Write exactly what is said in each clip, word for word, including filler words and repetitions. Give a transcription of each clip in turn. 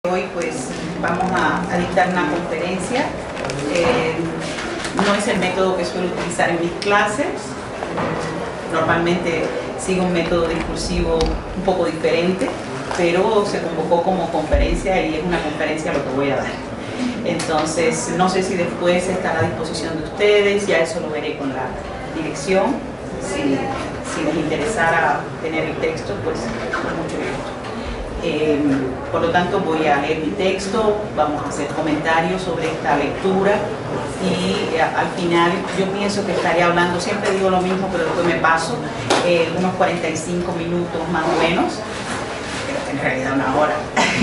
Hoy pues vamos a, a dictar una conferencia. Eh, no es el método que suelo utilizar en mis clases. Normalmente sigo un método discursivo un poco diferente, pero se convocó como conferencia y es una conferencia lo que voy a dar. Entonces, no sé si después estará a disposición de ustedes, ya eso lo veré con la dirección. Si, si les interesara tener el texto, pues con mucho gusto. Eh, por lo tanto, voy a leer mi texto, vamos a hacer comentarios sobre esta lectura y eh, al final yo pienso que estaré hablando, siempre digo lo mismo, pero después me paso, eh, unos cuarenta y cinco minutos más o menos, pero en realidad una hora.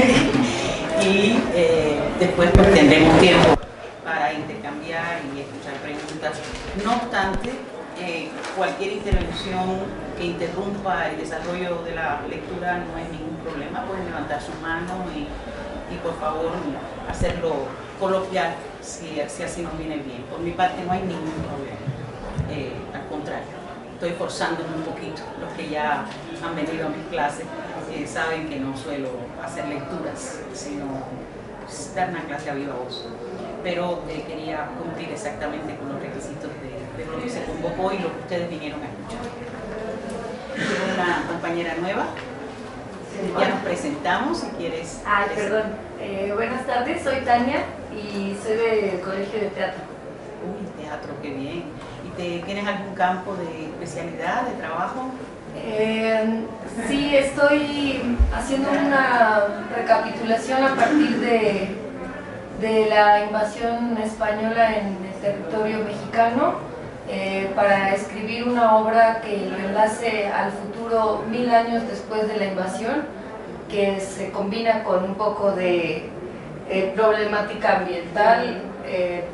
y eh, después pues, tendremos tiempo para intercambiar y escuchar preguntas. No obstante, eh, cualquier intervención que interrumpa el desarrollo de la lectura no es ningún problema, pueden levantar su mano y, y por favor hacerlo coloquial si, si así nos viene bien. Por mi parte no hay ningún problema, eh, al contrario, estoy forzándome un poquito. Los que ya han venido a mis clases eh, saben que no suelo hacer lecturas, sino dar una clase a viva voz. Pero eh, quería cumplir exactamente con los requisitos de, de lo que se convocó y lo que ustedes vinieron a escuchar. Tengo una compañera nueva, ya nos presentamos si quieres. Ay, perdón. Eh, buenas tardes, soy Tania y soy del Colegio de Teatro. Uy, teatro, qué bien. ¿Y te, tienes algún campo de especialidad, de trabajo? Eh, sí, estoy haciendo una recapitulación a partir de, de la invasión española en el territorio mexicano. Eh, para escribir una obra que lo enlace al futuro mil años después de la invasión, que se combina con un poco de eh, problemática ambiental, eh,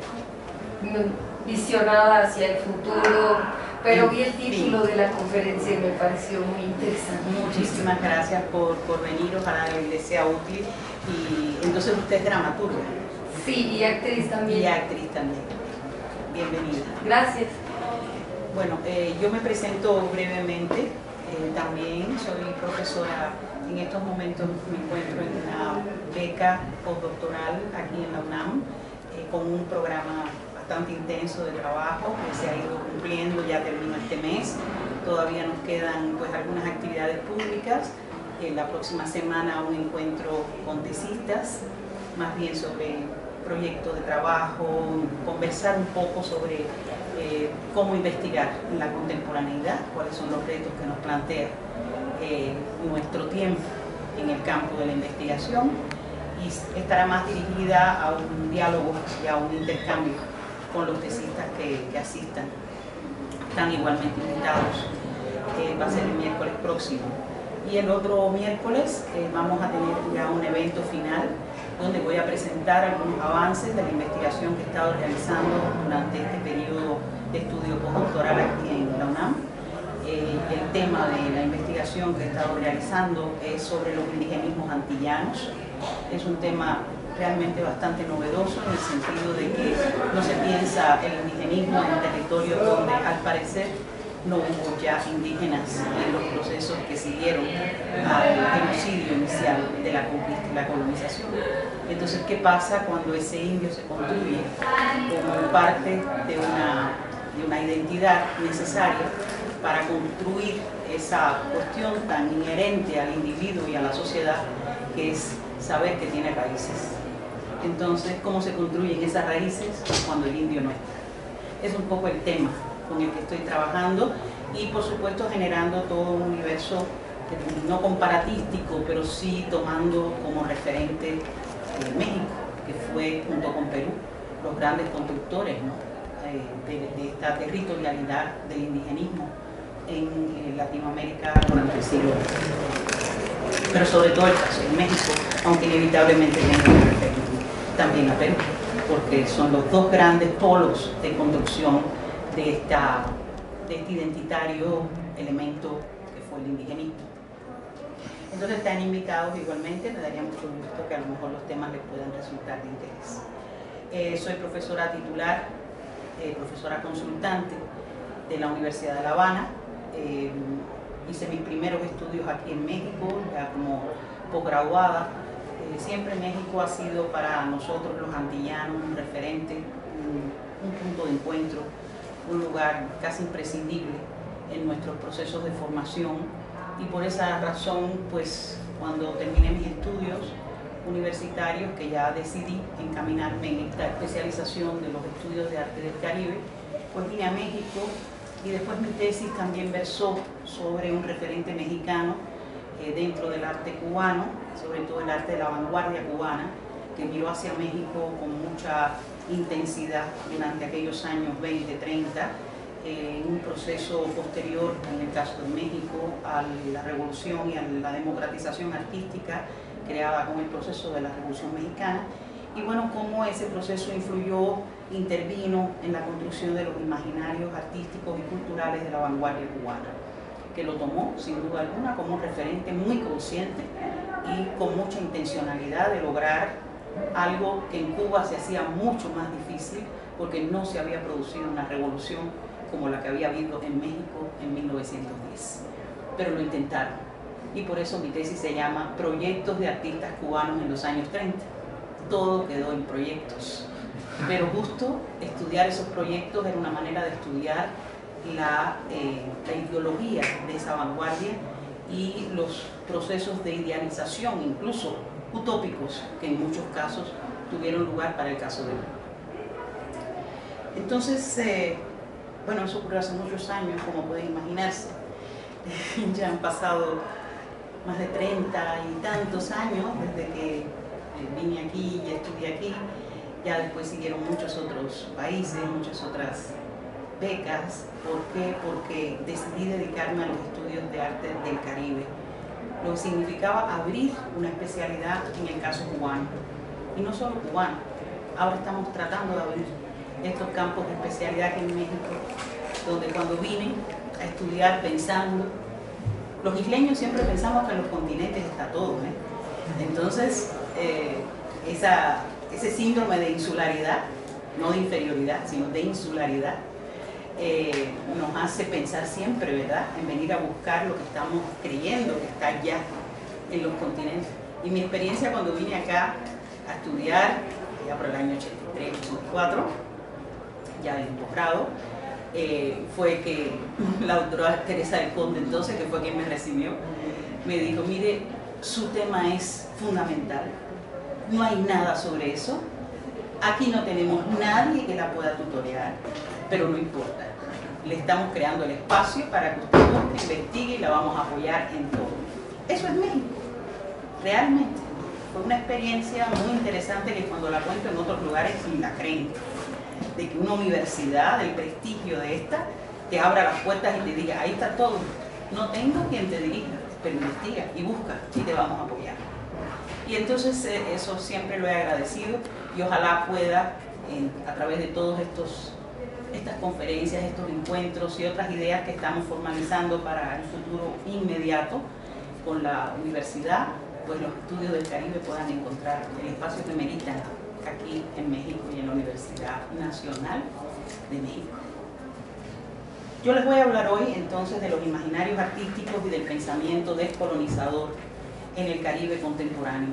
visionada hacia el futuro, pero vi el título de la conferencia y me pareció muy interesante. Muchísimas gracias por, por venir, ojalá les sea útil. Y entonces usted es dramaturga. Sí, y actriz también. Y actriz también. Bienvenida. Gracias. Bueno, eh, yo me presento brevemente, eh, también soy profesora, en estos momentos me encuentro en una beca postdoctoral aquí en la UNAM, eh, con un programa bastante intenso de trabajo que se ha ido cumpliendo, ya termino este mes, todavía nos quedan pues algunas actividades públicas, eh, la próxima semana un encuentro con tesistas, más bien sobre proyectos de trabajo, conversar un poco sobre eh, cómo investigar en la contemporaneidad, cuáles son los retos que nos plantea eh, nuestro tiempo en el campo de la investigación, y estará más dirigida a un diálogo y a un intercambio con los tesistas que, que asistan. Están igualmente invitados, eh, va a ser el miércoles próximo. Y el otro miércoles eh, vamos a tener ya un evento final donde voy a presentar algunos avances de la investigación que he estado realizando durante este periodo de estudio postdoctoral aquí en la UNAM. Eh, el tema de la investigación que he estado realizando es sobre los indigenismos antillanos. Es un tema realmente bastante novedoso en el sentido de que no se piensa el indigenismo en territorios donde al parecer no hubo ya indígenas en los procesos que siguieron al genocidio inicial de la conquista y la colonización. Entonces, ¿qué pasa cuando ese indio se construye como parte de una, de una identidad necesaria para construir esa cuestión tan inherente al individuo y a la sociedad, que es saber que tiene raíces? Entonces, ¿cómo se construyen esas raíces cuando el indio no está? Es un poco el tema con el que estoy trabajando y por supuesto generando todo un universo no comparatístico, pero sí tomando como referente eh, México, que fue junto con Perú los grandes constructores, ¿no? eh, de, de esta territorialidad del indigenismo en eh, Latinoamérica durante el siglo veinte. Pero sobre todo el caso de México, aunque inevitablemente tenga que referir también a Perú, porque son los dos grandes polos de construcción de, esta, de este identitario elemento que fue el indigenismo. Entonces están invitados igualmente, me daría mucho gusto que a lo mejor los temas les puedan resultar de interés. Eh, soy profesora titular, eh, profesora consultante de la Universidad de La Habana. Eh, hice mis primeros estudios aquí en México, ya como posgraduada. Eh, siempre México ha sido para nosotros los antillanos un referente, un, un punto de encuentro, un lugar casi imprescindible en nuestros procesos de formación, y por esa razón, pues cuando terminé mis estudios universitarios, que ya decidí encaminarme en esta especialización de los estudios de arte del Caribe, pues vine a México, y después mi tesis también versó sobre un referente mexicano eh, dentro del arte cubano, sobre todo el arte de la vanguardia cubana, que miró hacia México con mucha intensidad durante aquellos años veinte, treinta, eh, en un proceso posterior, en el caso de México, a la revolución y a la democratización artística creada con el proceso de la Revolución Mexicana, y bueno, cómo ese proceso influyó, intervino en la construcción de los imaginarios artísticos y culturales de la vanguardia cubana, que lo tomó sin duda alguna como un referente muy consciente y con mucha intencionalidad de lograr algo que en Cuba se hacía mucho más difícil, porque no se había producido una revolución como la que había habido en México en mil novecientos diez, pero lo intentaron, y por eso mi tesis se llama Proyectos de artistas cubanos en los años treinta. Todo quedó en proyectos, pero justo estudiar esos proyectos era una manera de estudiar la, eh, la ideología de esa vanguardia y los procesos de idealización, incluso utópicos, que en muchos casos tuvieron lugar para el caso de Cuba. Entonces, eh, bueno, eso ocurrió hace muchos años, como pueden imaginarse. Ya han pasado más de treinta y tantos años desde que vine aquí y estudié aquí. Ya después siguieron muchos otros países, muchas otras becas. ¿Por qué? Porque decidí dedicarme a los estudios de arte del Caribe, lo que significaba abrir una especialidad en el caso cubano, y no solo cubano. Ahora estamos tratando de abrir estos campos de especialidad aquí en México, donde cuando vine a estudiar pensando, los isleños siempre pensamos que en los continentes está todo, ¿eh? Entonces, eh, esa, ese síndrome de insularidad, no de inferioridad, sino de insularidad, eh, nos hace pensar siempre, ¿verdad?, en venir a buscar lo que estamos creyendo que está allá en los continentes. Y mi experiencia cuando vine acá a estudiar, ya por el año ochenta y tres, ochenta y cuatro, ya en posgrado, eh, fue que la doctora Teresa del Conde, entonces, que fue quien me recibió, me dijo: mire, su tema es fundamental, no hay nada sobre eso, aquí no tenemos nadie que la pueda tutorear, pero no importa, le estamos creando el espacio para que usted busque, investigue, y la vamos a apoyar en todo. Eso es México, realmente. Fue una experiencia muy interesante que cuando la cuento en otros lugares ni la creen, de que una universidad del prestigio de esta te abra las puertas y te diga: ahí está todo, no tengo quien te dirija, pero investiga y busca y te vamos a apoyar. Y entonces eh, eso siempre lo he agradecido, y ojalá pueda, eh, a través de todos estos estas conferencias, estos encuentros y otras ideas que estamos formalizando para el futuro inmediato con la universidad, pues los estudios del Caribe puedan encontrar el espacio que meritan aquí en México y en la Universidad Nacional de México. Yo les voy a hablar hoy entonces de los imaginarios artísticos y del pensamiento descolonizador en el Caribe contemporáneo.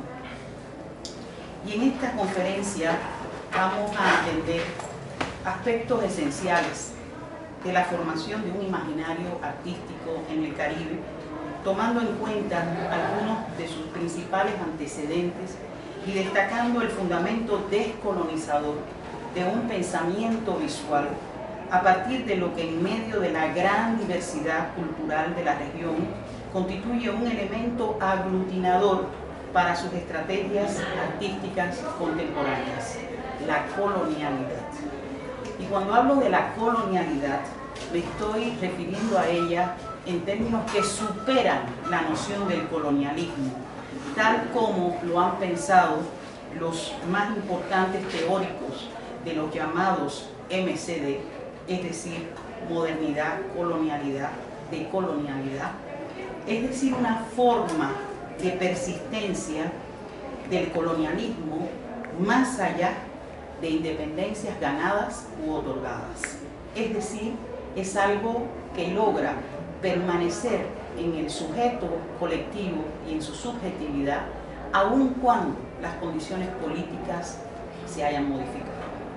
Y en esta conferencia vamos a atender aspectos esenciales de la formación de un imaginario artístico en el Caribe, tomando en cuenta algunos de sus principales antecedentes y destacando el fundamento descolonizador de un pensamiento visual a partir de lo que en medio de la gran diversidad cultural de la región constituye un elemento aglutinador para sus estrategias artísticas contemporáneas: la colonialidad. Y cuando hablo de la colonialidad, me estoy refiriendo a ella en términos que superan la noción del colonialismo, tal como lo han pensado los más importantes teóricos de los llamados M C D, es decir, modernidad, colonialidad, decolonialidad, es decir, una forma de persistencia del colonialismo más allá de independencias ganadas u otorgadas. Es decir, es algo que logra permanecer en el sujeto colectivo y en su subjetividad aun cuando las condiciones políticas se hayan modificado.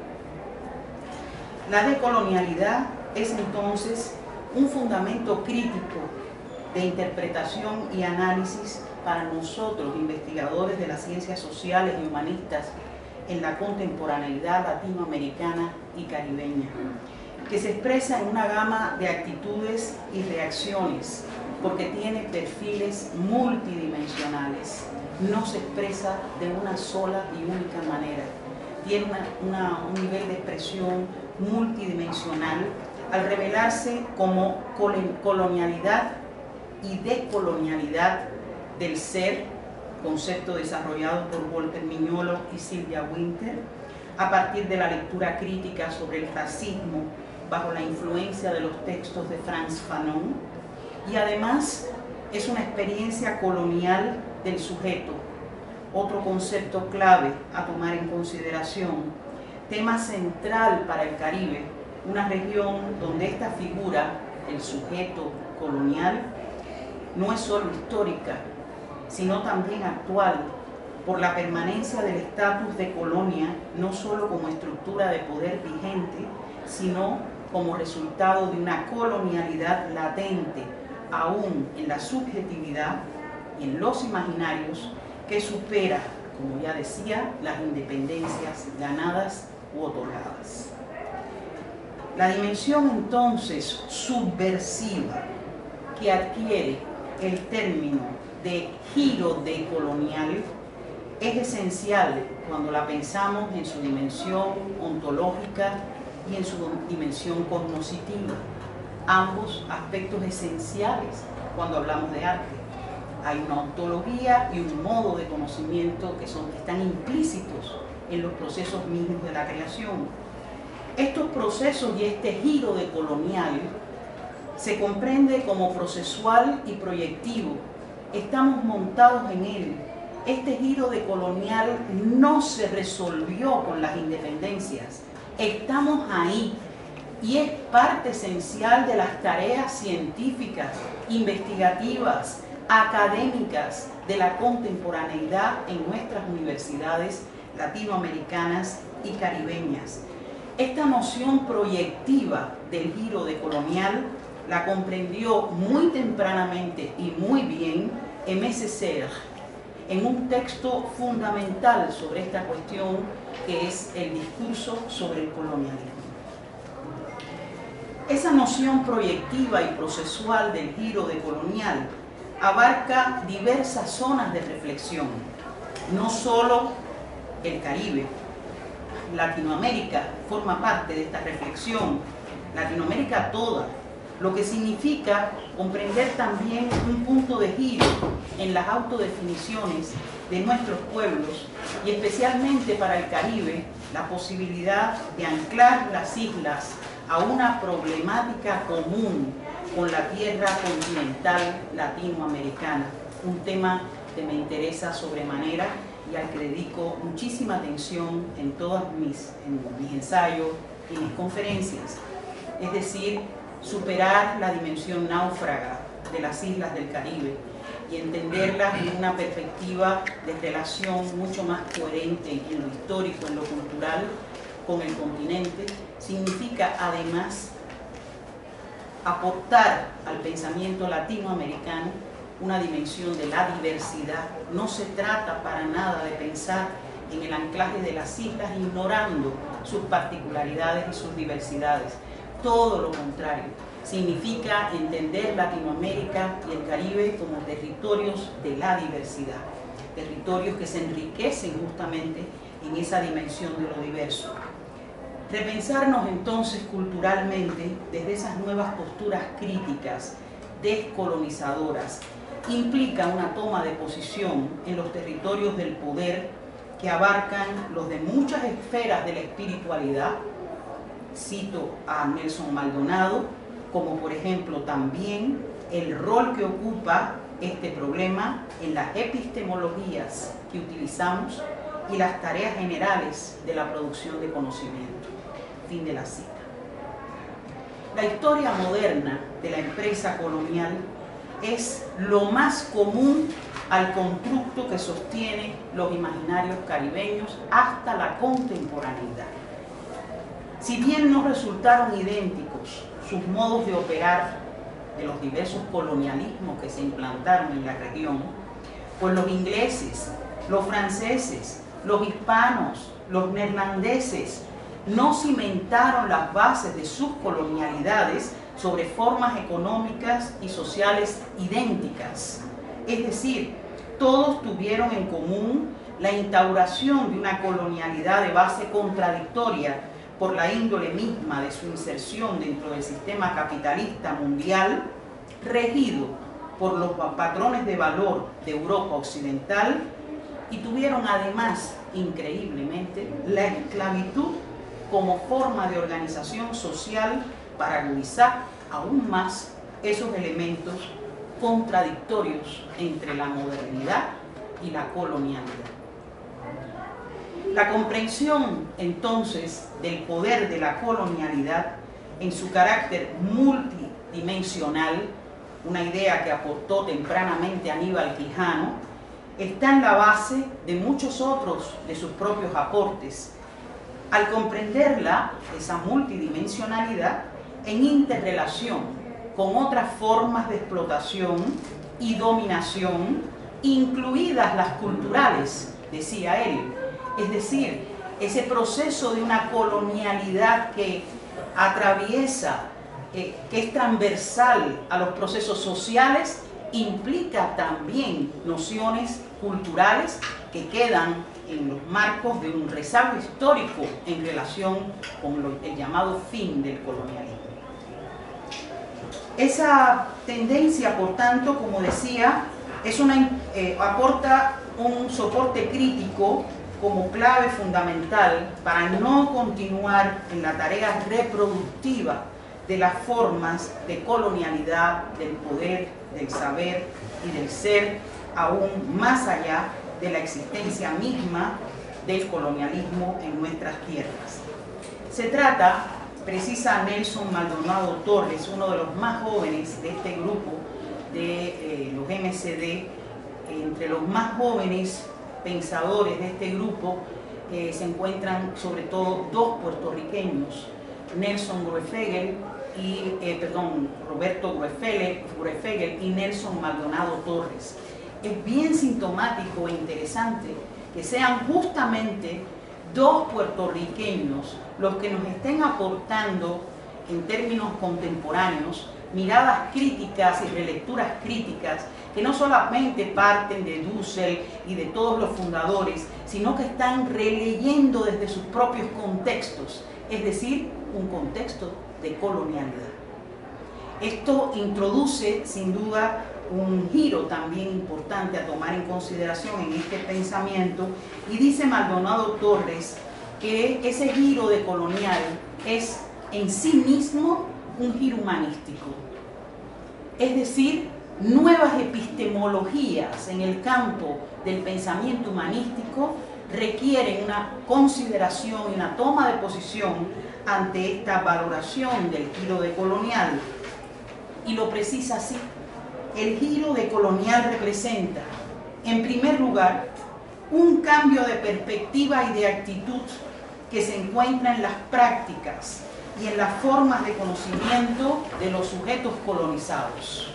La decolonialidad es entonces un fundamento crítico de interpretación y análisis para nosotros, investigadores de las ciencias sociales y humanistas en la contemporaneidad latinoamericana y caribeña, que se expresa en una gama de actitudes y reacciones, porque tiene perfiles multidimensionales, no se expresa de una sola y única manera, tiene una, una, un nivel de expresión multidimensional al revelarse como colonialidad y decolonialidad del ser, concepto desarrollado por Walter Mignolo y Sylvia Wynter, a partir de la lectura crítica sobre el racismo bajo la influencia de los textos de Frantz Fanon, y además es una experiencia colonial del sujeto, otro concepto clave a tomar en consideración, tema central para el Caribe, una región donde esta figura, el sujeto colonial, no es solo histórica, sino también actual, por la permanencia del estatus de colonia, no solo como estructura de poder vigente, sino como resultado de una colonialidad latente, aún en la subjetividad y en los imaginarios, que supera, como ya decía, las independencias ganadas u otorgadas. La dimensión entonces subversiva que adquiere el término de giro decolonial es esencial cuando la pensamos en su dimensión ontológica y en su dimensión cognoscitiva, ambos aspectos esenciales cuando hablamos de arte. Hay una ontología y un modo de conocimiento que, son, que están implícitos en los procesos mismos de la creación. Estos procesos y este giro decolonial se comprende como procesual y proyectivo. Estamos montados en él. Este giro decolonial no se resolvió con las independencias. Estamos ahí y es parte esencial de las tareas científicas, investigativas, académicas de la contemporaneidad en nuestras universidades latinoamericanas y caribeñas. Esta noción proyectiva del giro decolonial la comprendió muy tempranamente y muy bien Aimé Césaire en un texto fundamental sobre esta cuestión, que es el discurso sobre el colonialismo. Esa noción proyectiva y procesual del giro decolonial abarca diversas zonas de reflexión, no solo el Caribe. Latinoamérica forma parte de esta reflexión, Latinoamérica toda, lo que significa comprender también un punto de giro en las autodefiniciones de nuestros pueblos y especialmente para el Caribe la posibilidad de anclar las islas a una problemática común con la tierra continental latinoamericana, un tema que me interesa sobremanera y al que dedico muchísima atención en todos mis, en mis ensayos y mis conferencias, es decir, superar la dimensión náufraga de las islas del Caribe y entenderlas en una perspectiva de relación mucho más coherente en lo histórico, en lo cultural, con el continente, significa además aportar al pensamiento latinoamericano una dimensión de la diversidad. No se trata para nada de pensar en el anclaje de las islas ignorando sus particularidades y sus diversidades. Todo lo contrario, significa entender Latinoamérica y el Caribe como territorios de la diversidad, territorios que se enriquecen justamente en esa dimensión de lo diverso. Repensarnos entonces culturalmente desde esas nuevas posturas críticas, descolonizadoras, implica una toma de posición en los territorios del poder que abarcan los de muchas esferas de la espiritualidad. Cito a Nelson Maldonado, como por ejemplo también el rol que ocupa este problema en las epistemologías que utilizamos y las tareas generales de la producción de conocimiento. Fin de la cita. La historia moderna de la empresa colonial es lo más común al constructo que sostiene los imaginarios caribeños hasta la contemporaneidad. Si bien no resultaron idénticos sus modos de operar de los diversos colonialismos que se implantaron en la región, pues los ingleses, los franceses, los hispanos, los neerlandeses no cimentaron las bases de sus colonialidades sobre formas económicas y sociales idénticas. Es decir, todos tuvieron en común la instauración de una colonialidad de base contradictoria por la índole misma de su inserción dentro del sistema capitalista mundial, regido por los patrones de valor de Europa occidental, y tuvieron además, increíblemente, la esclavitud como forma de organización social para agudizar aún más esos elementos contradictorios entre la modernidad y la colonialidad. La comprensión, entonces, del poder de la colonialidad en su carácter multidimensional, una idea que aportó tempranamente Aníbal Quijano, está en la base de muchos otros de sus propios aportes. Al comprenderla, esa multidimensionalidad, en interrelación con otras formas de explotación y dominación, incluidas las culturales, decía él. Es decir, ese proceso de una colonialidad que atraviesa, eh, que es transversal a los procesos sociales, implica también nociones culturales que quedan en los marcos de un rezago histórico en relación con lo, el llamado fin del colonialismo. Esa tendencia, por tanto, como decía, es una, eh, aporta un soporte crítico como clave fundamental para no continuar en la tarea reproductiva de las formas de colonialidad, del poder, del saber y del ser, aún más allá de la existencia misma del colonialismo en nuestras tierras. Se trata, precisa Nelson Maldonado Torres, uno de los más jóvenes de este grupo de eh, los M C D, entre los más jóvenes pensadores de este grupo eh, se encuentran sobre todo dos puertorriqueños, Nelson Gruefegel y, eh, perdón, Roberto Gruefegel, Gruefegel y Nelson Maldonado Torres. Es bien sintomático e interesante que sean justamente dos puertorriqueños los que nos estén aportando en términos contemporáneos miradas críticas y relecturas críticas que no solamente parten de Dussel y de todos los fundadores, sino que están releyendo desde sus propios contextos, es decir, un contexto de colonialidad. Esto introduce, sin duda, un giro también importante a tomar en consideración en este pensamiento, y dice Maldonado Torres que ese giro de colonial es en sí mismo un giro humanístico, es decir, nuevas epistemologías en el campo del pensamiento humanístico requieren una consideración y una toma de posición ante esta valoración del giro decolonial, y lo precisa así. El giro decolonial representa, en primer lugar, un cambio de perspectiva y de actitud que se encuentra en las prácticas y en las formas de conocimiento de los sujetos colonizados.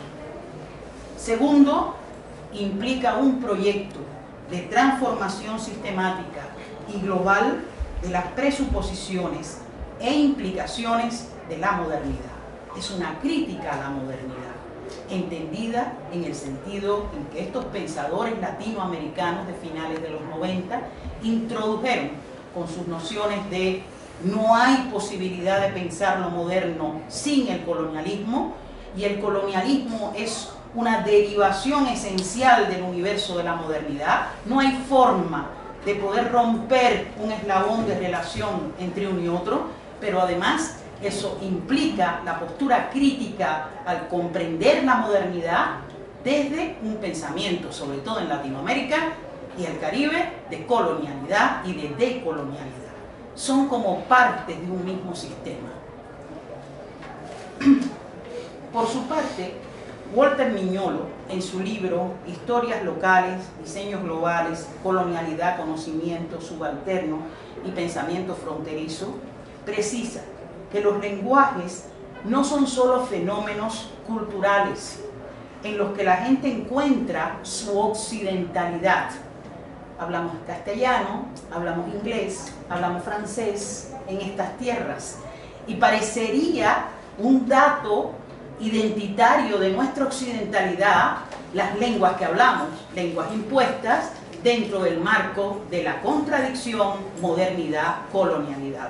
Segundo, implica un proyecto de transformación sistemática y global de las presuposiciones e implicaciones de la modernidad. Es una crítica a la modernidad, entendida en el sentido en que estos pensadores latinoamericanos de finales de los noventa introdujeron con sus nociones de no hay posibilidad de pensar lo moderno sin el colonialismo, y el colonialismo es una derivación esencial del universo de la modernidad. No hay forma de poder romper un eslabón de relación entre uno y otro, pero además eso implica la postura crítica al comprender la modernidad desde un pensamiento, sobre todo en Latinoamérica y el Caribe, de colonialidad y de decolonialidad. Son como partes de un mismo sistema. Por su parte, Walter Miñolo, en su libro Historias locales, diseños globales, colonialidad, conocimiento subalterno y pensamiento fronterizo, precisa que los lenguajes no son solo fenómenos culturales en los que la gente encuentra su occidentalidad. Hablamos castellano, hablamos inglés, hablamos francés en estas tierras, y parecería un dato identitario de nuestra occidentalidad las lenguas que hablamos, lenguas impuestas dentro del marco de la contradicción modernidad-colonialidad.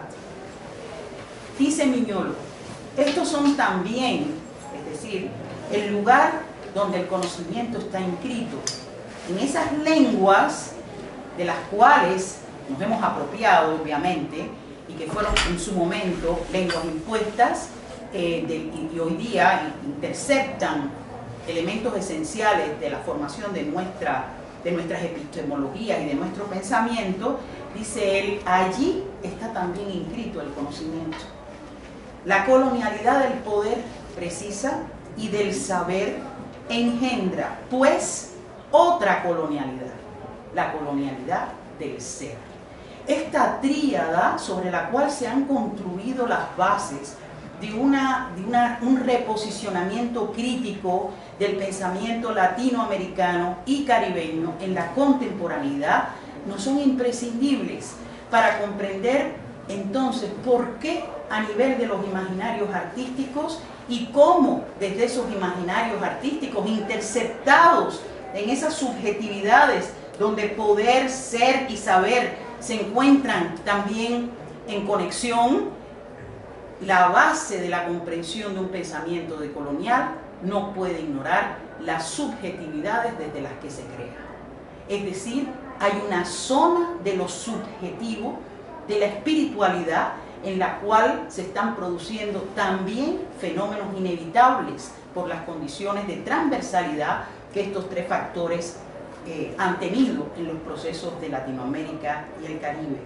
Dice Miñolo, estos son también, es decir, el lugar donde el conocimiento está inscrito, en esas lenguas de las cuales nos hemos apropiado, obviamente, y que fueron en su momento lenguas impuestas, eh, de, y hoy día interceptan elementos esenciales de la formación de, nuestra, de nuestras epistemologías y de nuestro pensamiento. Dice él, allí está también inscrito el conocimiento. La colonialidad del poder precisa y del saber engendra, pues, otra colonialidad, la colonialidad del ser. Esta tríada sobre la cual se han construido las bases de, una, de una, un reposicionamiento crítico del pensamiento latinoamericano y caribeño en la contemporaneidad, no son imprescindibles para comprender entonces por qué a nivel de los imaginarios artísticos y cómo desde esos imaginarios artísticos interceptados en esas subjetividades donde poder, ser y saber se encuentran también en conexión, la base de la comprensión de un pensamiento decolonial no puede ignorar las subjetividades desde las que se crea. Es decir, hay una zona de lo subjetivo, de la espiritualidad, en la cual se están produciendo también fenómenos inevitables por las condiciones de transversalidad que estos tres factores eh, han tenido en los procesos de Latinoamérica y el Caribe.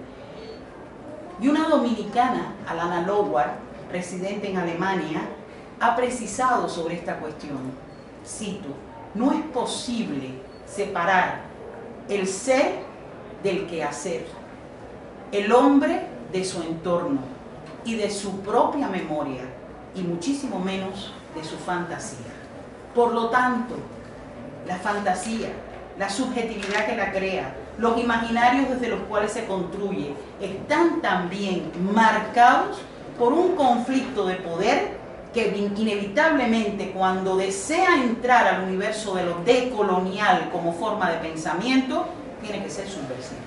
Y una dominicana, Alana Lowar, residente en Alemania, ha precisado sobre esta cuestión, cito, no es posible separar el ser del quehacer, el hombre de su entorno y de su propia memoria, y muchísimo menos de su fantasía. Por lo tanto, la fantasía, la subjetividad que la crea, los imaginarios desde los cuales se construye, están también marcados por un conflicto de poder que inevitablemente, cuando desea entrar al universo de lo decolonial como forma de pensamiento, tiene que ser subversivo.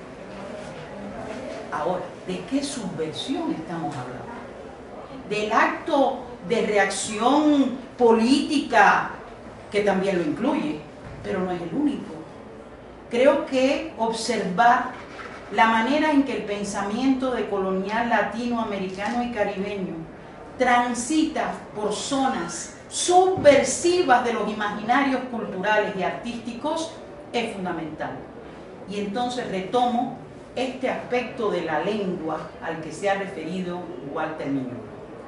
Ahora, ¿de qué subversión estamos hablando? Del acto de reacción política, que también lo incluye, pero no es el único. Creo que observar la manera en que el pensamiento decolonial latinoamericano y caribeño transita por zonas subversivas de los imaginarios culturales y artísticos es fundamental. Y entonces retomo este aspecto de la lengua al que se ha referido Walter Miñolo.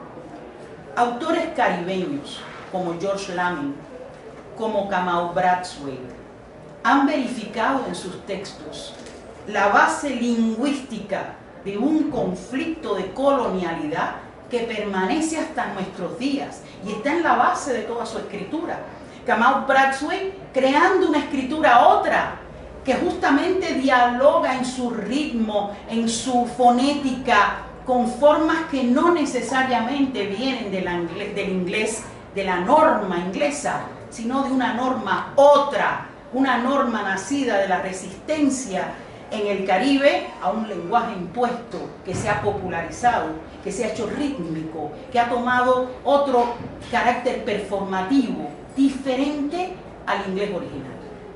Autores caribeños como George Lamin, como Kamau Brathwaite, han verificado en sus textos la base lingüística de un conflicto de colonialidad que permanece hasta nuestros días y está en la base de toda su escritura. Kamau Brathwaite creando una escritura otra, que justamente dialoga en su ritmo, en su fonética, con formas que no necesariamente vienen de la inglés, del inglés, de la norma inglesa, sino de una norma otra, una norma nacida de la resistencia en el Caribe a un lenguaje impuesto que se ha popularizado, que se ha hecho rítmico, que ha tomado otro carácter performativo, diferente al inglés original.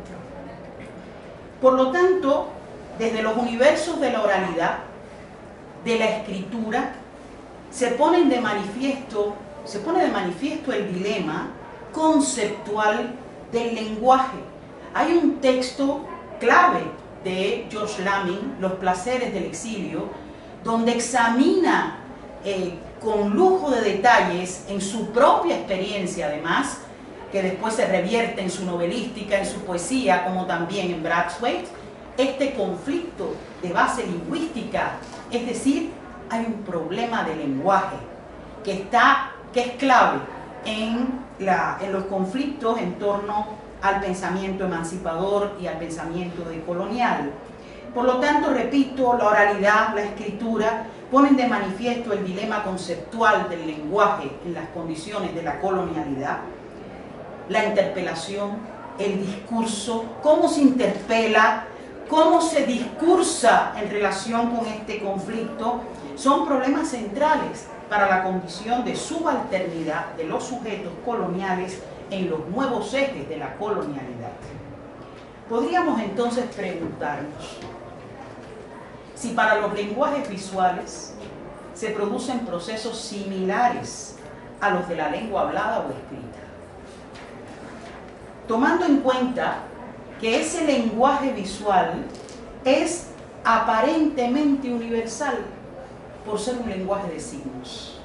Por lo tanto, desde los universos de la oralidad, de la escritura, se ponen de manifiesto, se pone de manifiesto el dilema conceptual del lenguaje. Hay un texto clave de George Lamin, Los placeres del exilio, donde examina eh, con lujo de detalles, en su propia experiencia además, que después se revierte en su novelística, en su poesía, como también en Brathwaite, este conflicto de base lingüística, es decir, hay un problema de lenguaje que, está, que es clave en, la, en los conflictos en torno al pensamiento emancipador y al pensamiento decolonial. Por lo tanto, repito, la oralidad, la escritura, ponen de manifiesto el dilema conceptual del lenguaje en las condiciones de la colonialidad, la interpelación, el discurso, cómo se interpela, cómo se discursa en relación con este conflicto, son problemas centrales para la condición de subalternidad de los sujetos coloniales en los nuevos ejes de la colonialidad. Podríamos entonces preguntarnos si para los lenguajes visuales se producen procesos similares a los de la lengua hablada o escrita. Tomando en cuenta que ese lenguaje visual es aparentemente universal por ser un lenguaje de signos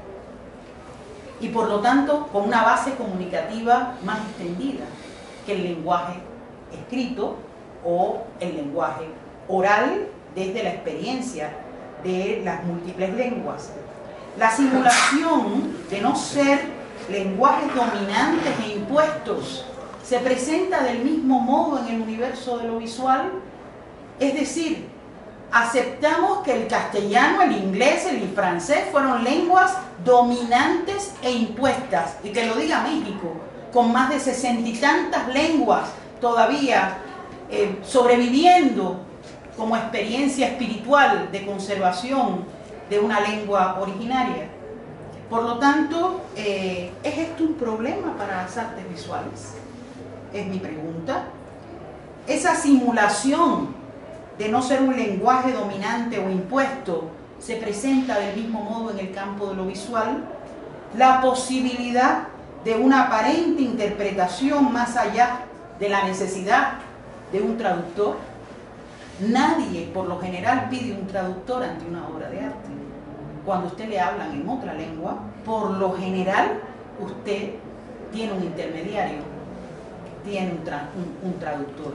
y por lo tanto con una base comunicativa más extendida que el lenguaje escrito o el lenguaje oral desde la experiencia de las múltiples lenguas. La simulación de no ser lenguajes dominantes e impuestos se presenta del mismo modo en el universo de lo visual, es decir, aceptamos que el castellano, el inglés, el francés fueron lenguas dominantes e impuestas, y que lo diga México, con más de sesenta y tantas lenguas todavía eh, sobreviviendo como experiencia espiritual de conservación de una lengua originaria. Por lo tanto, eh, ¿es esto un problema para las artes visuales? Es mi pregunta. Esa simulación de no ser un lenguaje dominante o impuesto se presenta del mismo modo en el campo de lo visual. La posibilidad de una aparente interpretación más allá de la necesidad de un traductor. Nadie, por lo general, pide un traductor ante una obra de arte. Cuando usted le hablan en otra lengua, por lo general, usted tiene un intermediario, tiene un, tra un, un traductor.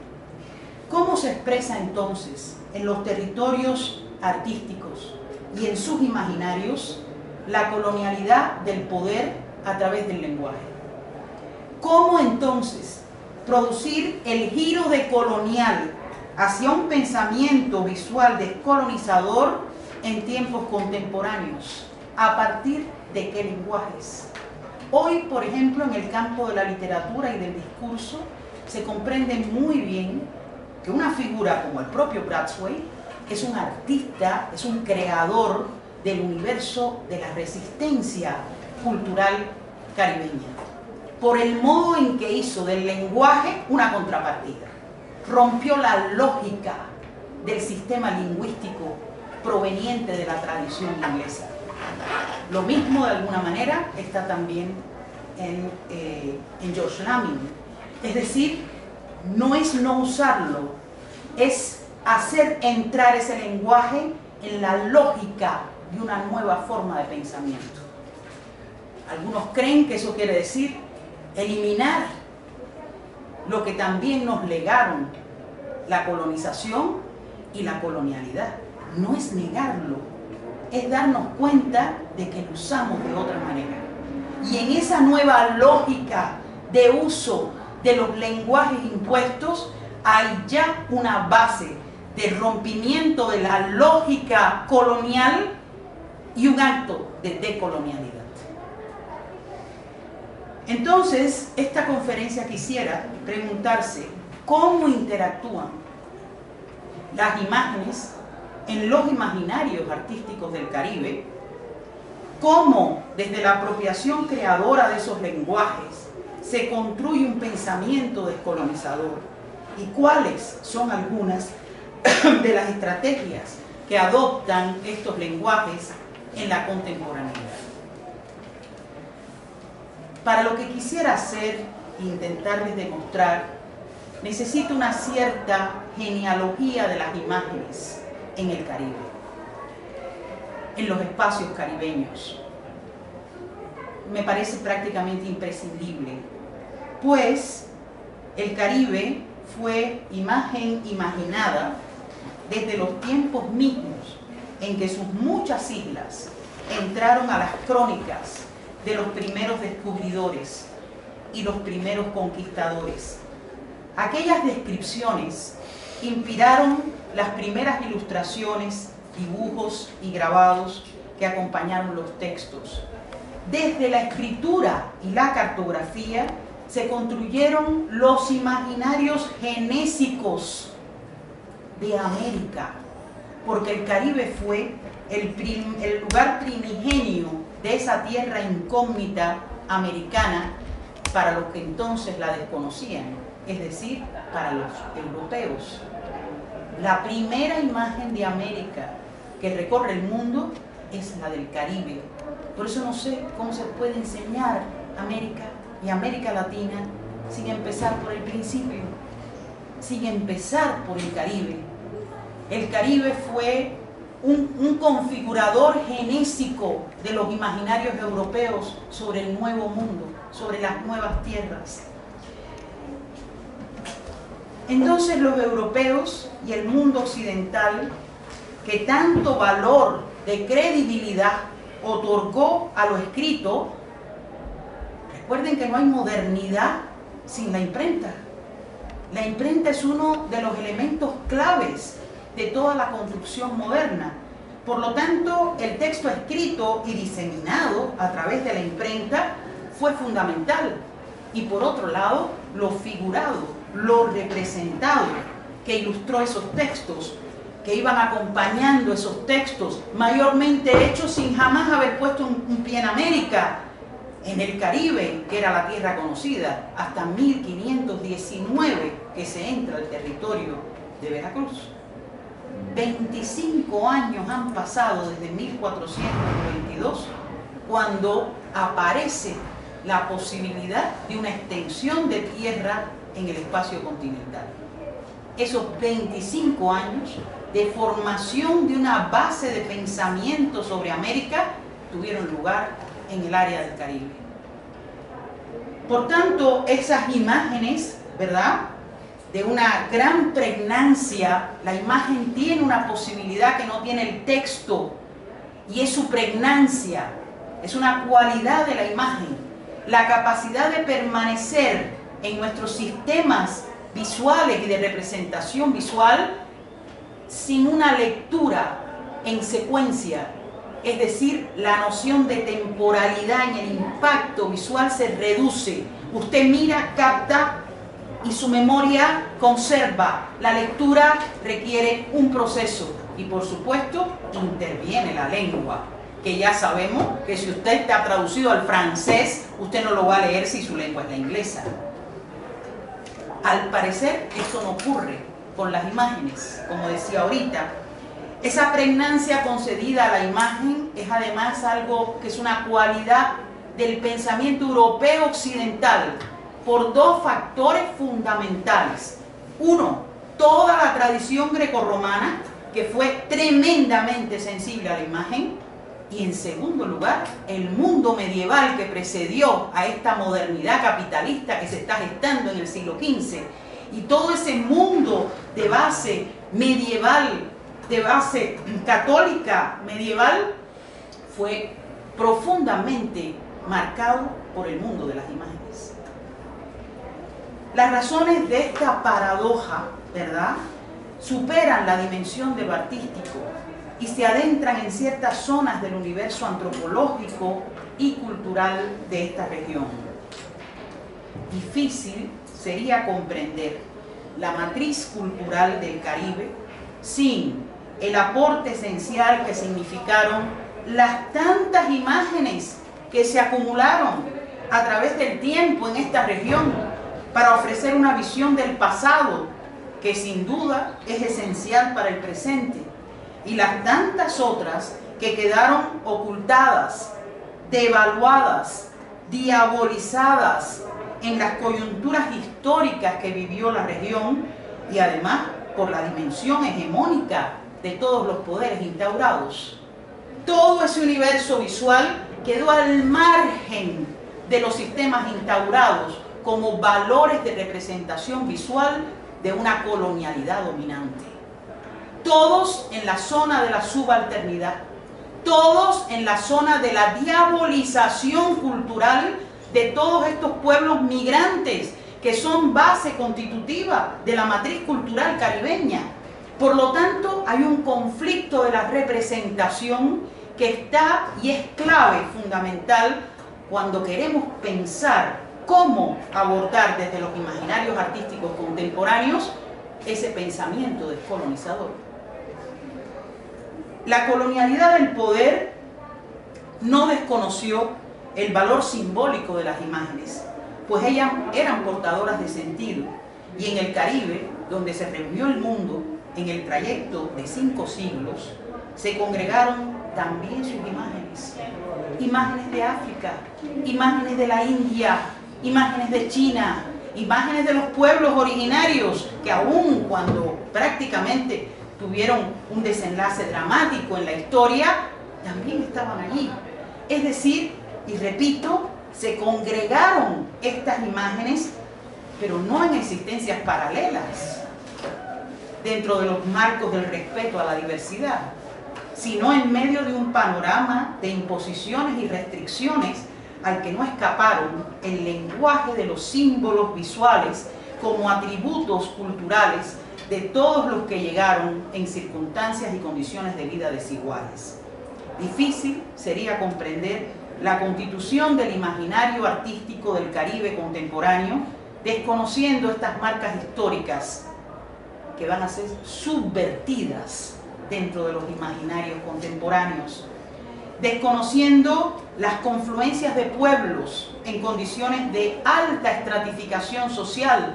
¿Cómo se expresa entonces en los territorios artísticos y en sus imaginarios la colonialidad del poder a través del lenguaje? ¿Cómo entonces producir el giro decolonial hacia un pensamiento visual descolonizador en tiempos contemporáneos? ¿A partir de qué lenguajes? Hoy, por ejemplo, en el campo de la literatura y del discurso, se comprende muy bien que una figura como el propio Brathwaite es un artista, es un creador del universo de la resistencia cultural caribeña, por el modo en que hizo del lenguaje una contrapartida. Rompió la lógica del sistema lingüístico proveniente de la tradición inglesa. Lo mismo, de alguna manera, está también en, eh, en George Lamming. Es decir, no es no usarlo, es hacer entrar ese lenguaje en la lógica de una nueva forma de pensamiento. Algunos creen que eso quiere decir eliminar lo que también nos legaron la colonización y la colonialidad. No es negarlo, es darnos cuenta de que lo usamos de otra manera. Y en esa nueva lógica de uso de los lenguajes impuestos hay ya una base de rompimiento de la lógica colonial y un acto de decolonialidad. Entonces, esta conferencia quisiera preguntarse cómo interactúan las imágenes en los imaginarios artísticos del Caribe, cómo desde la apropiación creadora de esos lenguajes se construye un pensamiento descolonizador y cuáles son algunas de las estrategias que adoptan estos lenguajes en la contemporaneidad. Para lo que quisiera hacer e intentarles demostrar, necesito una cierta genealogía de las imágenes en el Caribe, en los espacios caribeños. Me parece prácticamente imprescindible pues el Caribe fue imagen imaginada desde los tiempos mismos en que sus muchas islas entraron a las crónicas de los primeros descubridores y los primeros conquistadores. Aquellas descripciones inspiraron las primeras ilustraciones, dibujos y grabados que acompañaron los textos. Desde la escritura y la cartografía se construyeron los imaginarios genésicos de América, porque el Caribe fue el, prim, el lugar primigenio de esa tierra incógnita americana para los que entonces la desconocían, es decir, para los europeos. La primera imagen de América que recorre el mundo es la del Caribe. Por eso no sé cómo se puede enseñar América y América Latina sin empezar por el principio, sin empezar por el Caribe. El Caribe fue un, un configurador genésico de los imaginarios europeos sobre el nuevo mundo, sobre las nuevas tierras. Entonces los europeos y el mundo occidental, que tanto valor de credibilidad otorgó a lo escrito, recuerden que no hay modernidad sin la imprenta. La imprenta es uno de los elementos claves de toda la construcción moderna. Por lo tanto, el texto escrito y diseminado a través de la imprenta fue fundamental. Y por otro lado, lo figurado, lo representado, que ilustró esos textos, que iban acompañando esos textos, mayormente hechos sin jamás haber puesto un, un pie en América, en el Caribe, que era la tierra conocida, hasta mil quinientos diecinueve que se entra al territorio de Veracruz. veinticinco años han pasado desde mil cuatrocientos veintidós, cuando aparece la posibilidad de una extensión de tierra en el espacio continental. Esos veinticinco años de formación de una base de pensamiento sobre América tuvieron lugar en el área del Caribe. Por tanto, esas imágenes, ¿verdad?, de una gran pregnancia, la imagen tiene una posibilidad que no tiene el texto, y es su pregnancia, es una cualidad de la imagen, la capacidad de permanecer en nuestros sistemas visuales y de representación visual sin una lectura en secuencia, es decir, la noción de temporalidad en el impacto visual se reduce. Usted mira, capta y su memoria conserva. La lectura requiere un proceso y, por supuesto, interviene la lengua, que ya sabemos que si usted está traducido al francés, usted no lo va a leer si su lengua es la inglesa. Al parecer, esto no ocurre con las imágenes, como decía ahorita. Esa pregnancia concedida a la imagen es además algo que es una cualidad del pensamiento europeo occidental por dos factores fundamentales. Uno, toda la tradición grecorromana, que fue tremendamente sensible a la imagen. Y en segundo lugar, el mundo medieval que precedió a esta modernidad capitalista que se está gestando en el siglo quince. Y todo ese mundo de base medieval, de base católica medieval, fue profundamente marcado por el mundo de las imágenes. Las razones de esta paradoja, ¿verdad?, superan la dimensión de lo artístico y se adentran en ciertas zonas del universo antropológico y cultural de esta región. Difícil sería comprender la matriz cultural del Caribe sin el aporte esencial que significaron las tantas imágenes que se acumularon a través del tiempo en esta región para ofrecer una visión del pasado que sin duda es esencial para el presente, y las tantas otras que quedaron ocultadas, devaluadas, diabolizadas en las coyunturas históricas que vivió la región, y además por la dimensión hegemónica de todos los poderes instaurados. Todo ese universo visual quedó al margen de los sistemas instaurados como valores de representación visual de una colonialidad dominante. Todos en la zona de la subalternidad, todos en la zona de la diabolización cultural de todos estos pueblos migrantes que son base constitutiva de la matriz cultural caribeña. Por lo tanto, hay un conflicto de la representación que está y es clave, fundamental, cuando queremos pensar cómo abordar desde los imaginarios artísticos contemporáneos ese pensamiento descolonizador. La colonialidad del poder no desconoció el valor simbólico de las imágenes, pues ellas eran portadoras de sentido, y en el Caribe, donde se reunió el mundo en el trayecto de cinco siglos, se congregaron también sus imágenes, imágenes de África, imágenes de la India, imágenes de China, imágenes de los pueblos originarios, que aun cuando prácticamente tuvieron un desenlace dramático en la historia, también estaban allí. Es decir, y repito, se congregaron estas imágenes, pero no en existencias paralelas, dentro de los marcos del respeto a la diversidad, sino en medio de un panorama de imposiciones y restricciones al que no escaparon el lenguaje de los símbolos visuales como atributos culturales de todos los que llegaron en circunstancias y condiciones de vida desiguales. Difícil sería comprender la constitución del imaginario artístico del Caribe contemporáneo desconociendo estas marcas históricas que van a ser subvertidas dentro de los imaginarios contemporáneos, desconociendo las confluencias de pueblos en condiciones de alta estratificación social.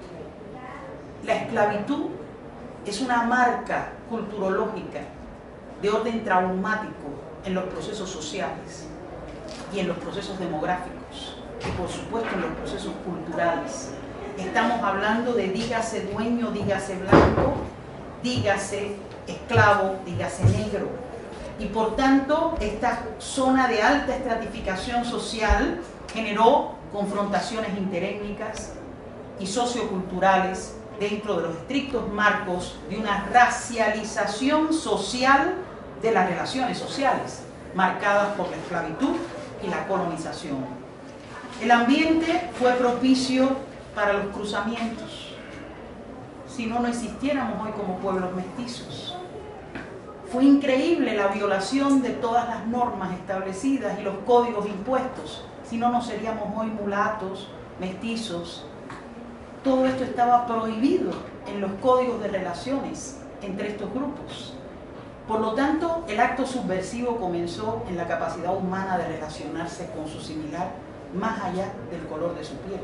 La esclavitud es una marca culturológica de orden traumático en los procesos sociales y en los procesos demográficos y por supuesto en los procesos culturales. Estamos hablando de dígase dueño, dígase blanco, dígase esclavo, dígase negro. Y por tanto, esta zona de alta estratificación social generó confrontaciones interétnicas y socioculturales dentro de los estrictos marcos de una racialización social de las relaciones sociales, marcadas por la esclavitud y la colonización. El ambiente fue propicio para los cruzamientos. Si no, no existiéramos hoy como pueblos mestizos. Fue increíble la violación de todas las normas establecidas y los códigos impuestos. Si no, no seríamos hoy mulatos, mestizos. Todo esto estaba prohibido en los códigos de relaciones entre estos grupos. Por lo tanto, el acto subversivo comenzó en la capacidad humana de relacionarse con su similar, más allá del color de su piel.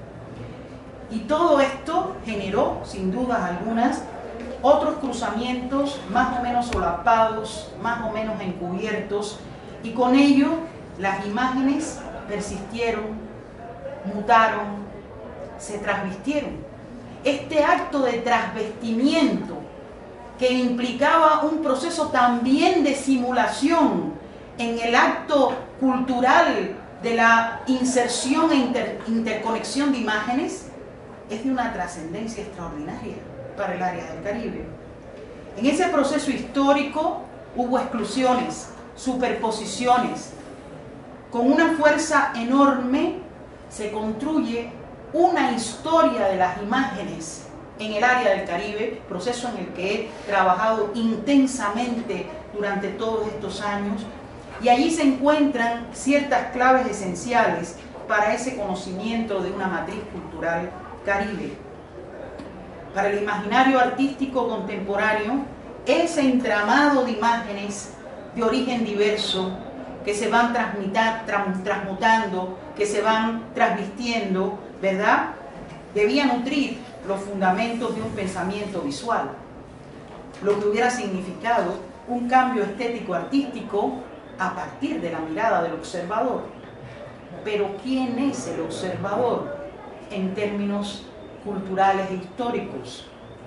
Y todo esto generó, sin dudas algunas, otros cruzamientos más o menos solapados, más o menos encubiertos, y con ello las imágenes persistieron, mutaron, se trasvistieron. Este acto de trasvestimiento que implicaba un proceso también de simulación en el acto cultural de la inserción e inter, interconexión de imágenes, es de una trascendencia extraordinaria para el área del Caribe. En ese proceso histórico hubo exclusiones, superposiciones. Con una fuerza enorme se construye una historia de las imágenes en el área del Caribe, proceso en el que he trabajado intensamente durante todos estos años, y allí se encuentran ciertas claves esenciales para ese conocimiento de una matriz cultural caribe. Para el imaginario artístico contemporáneo, ese entramado de imágenes de origen diverso que se van transmutando, que se van trasvistiendo, ¿verdad?, debía nutrir los fundamentos de un pensamiento visual, lo que hubiera significado un cambio estético artístico a partir de la mirada del observador. Pero ¿quién es el observador en términos culturales e históricos?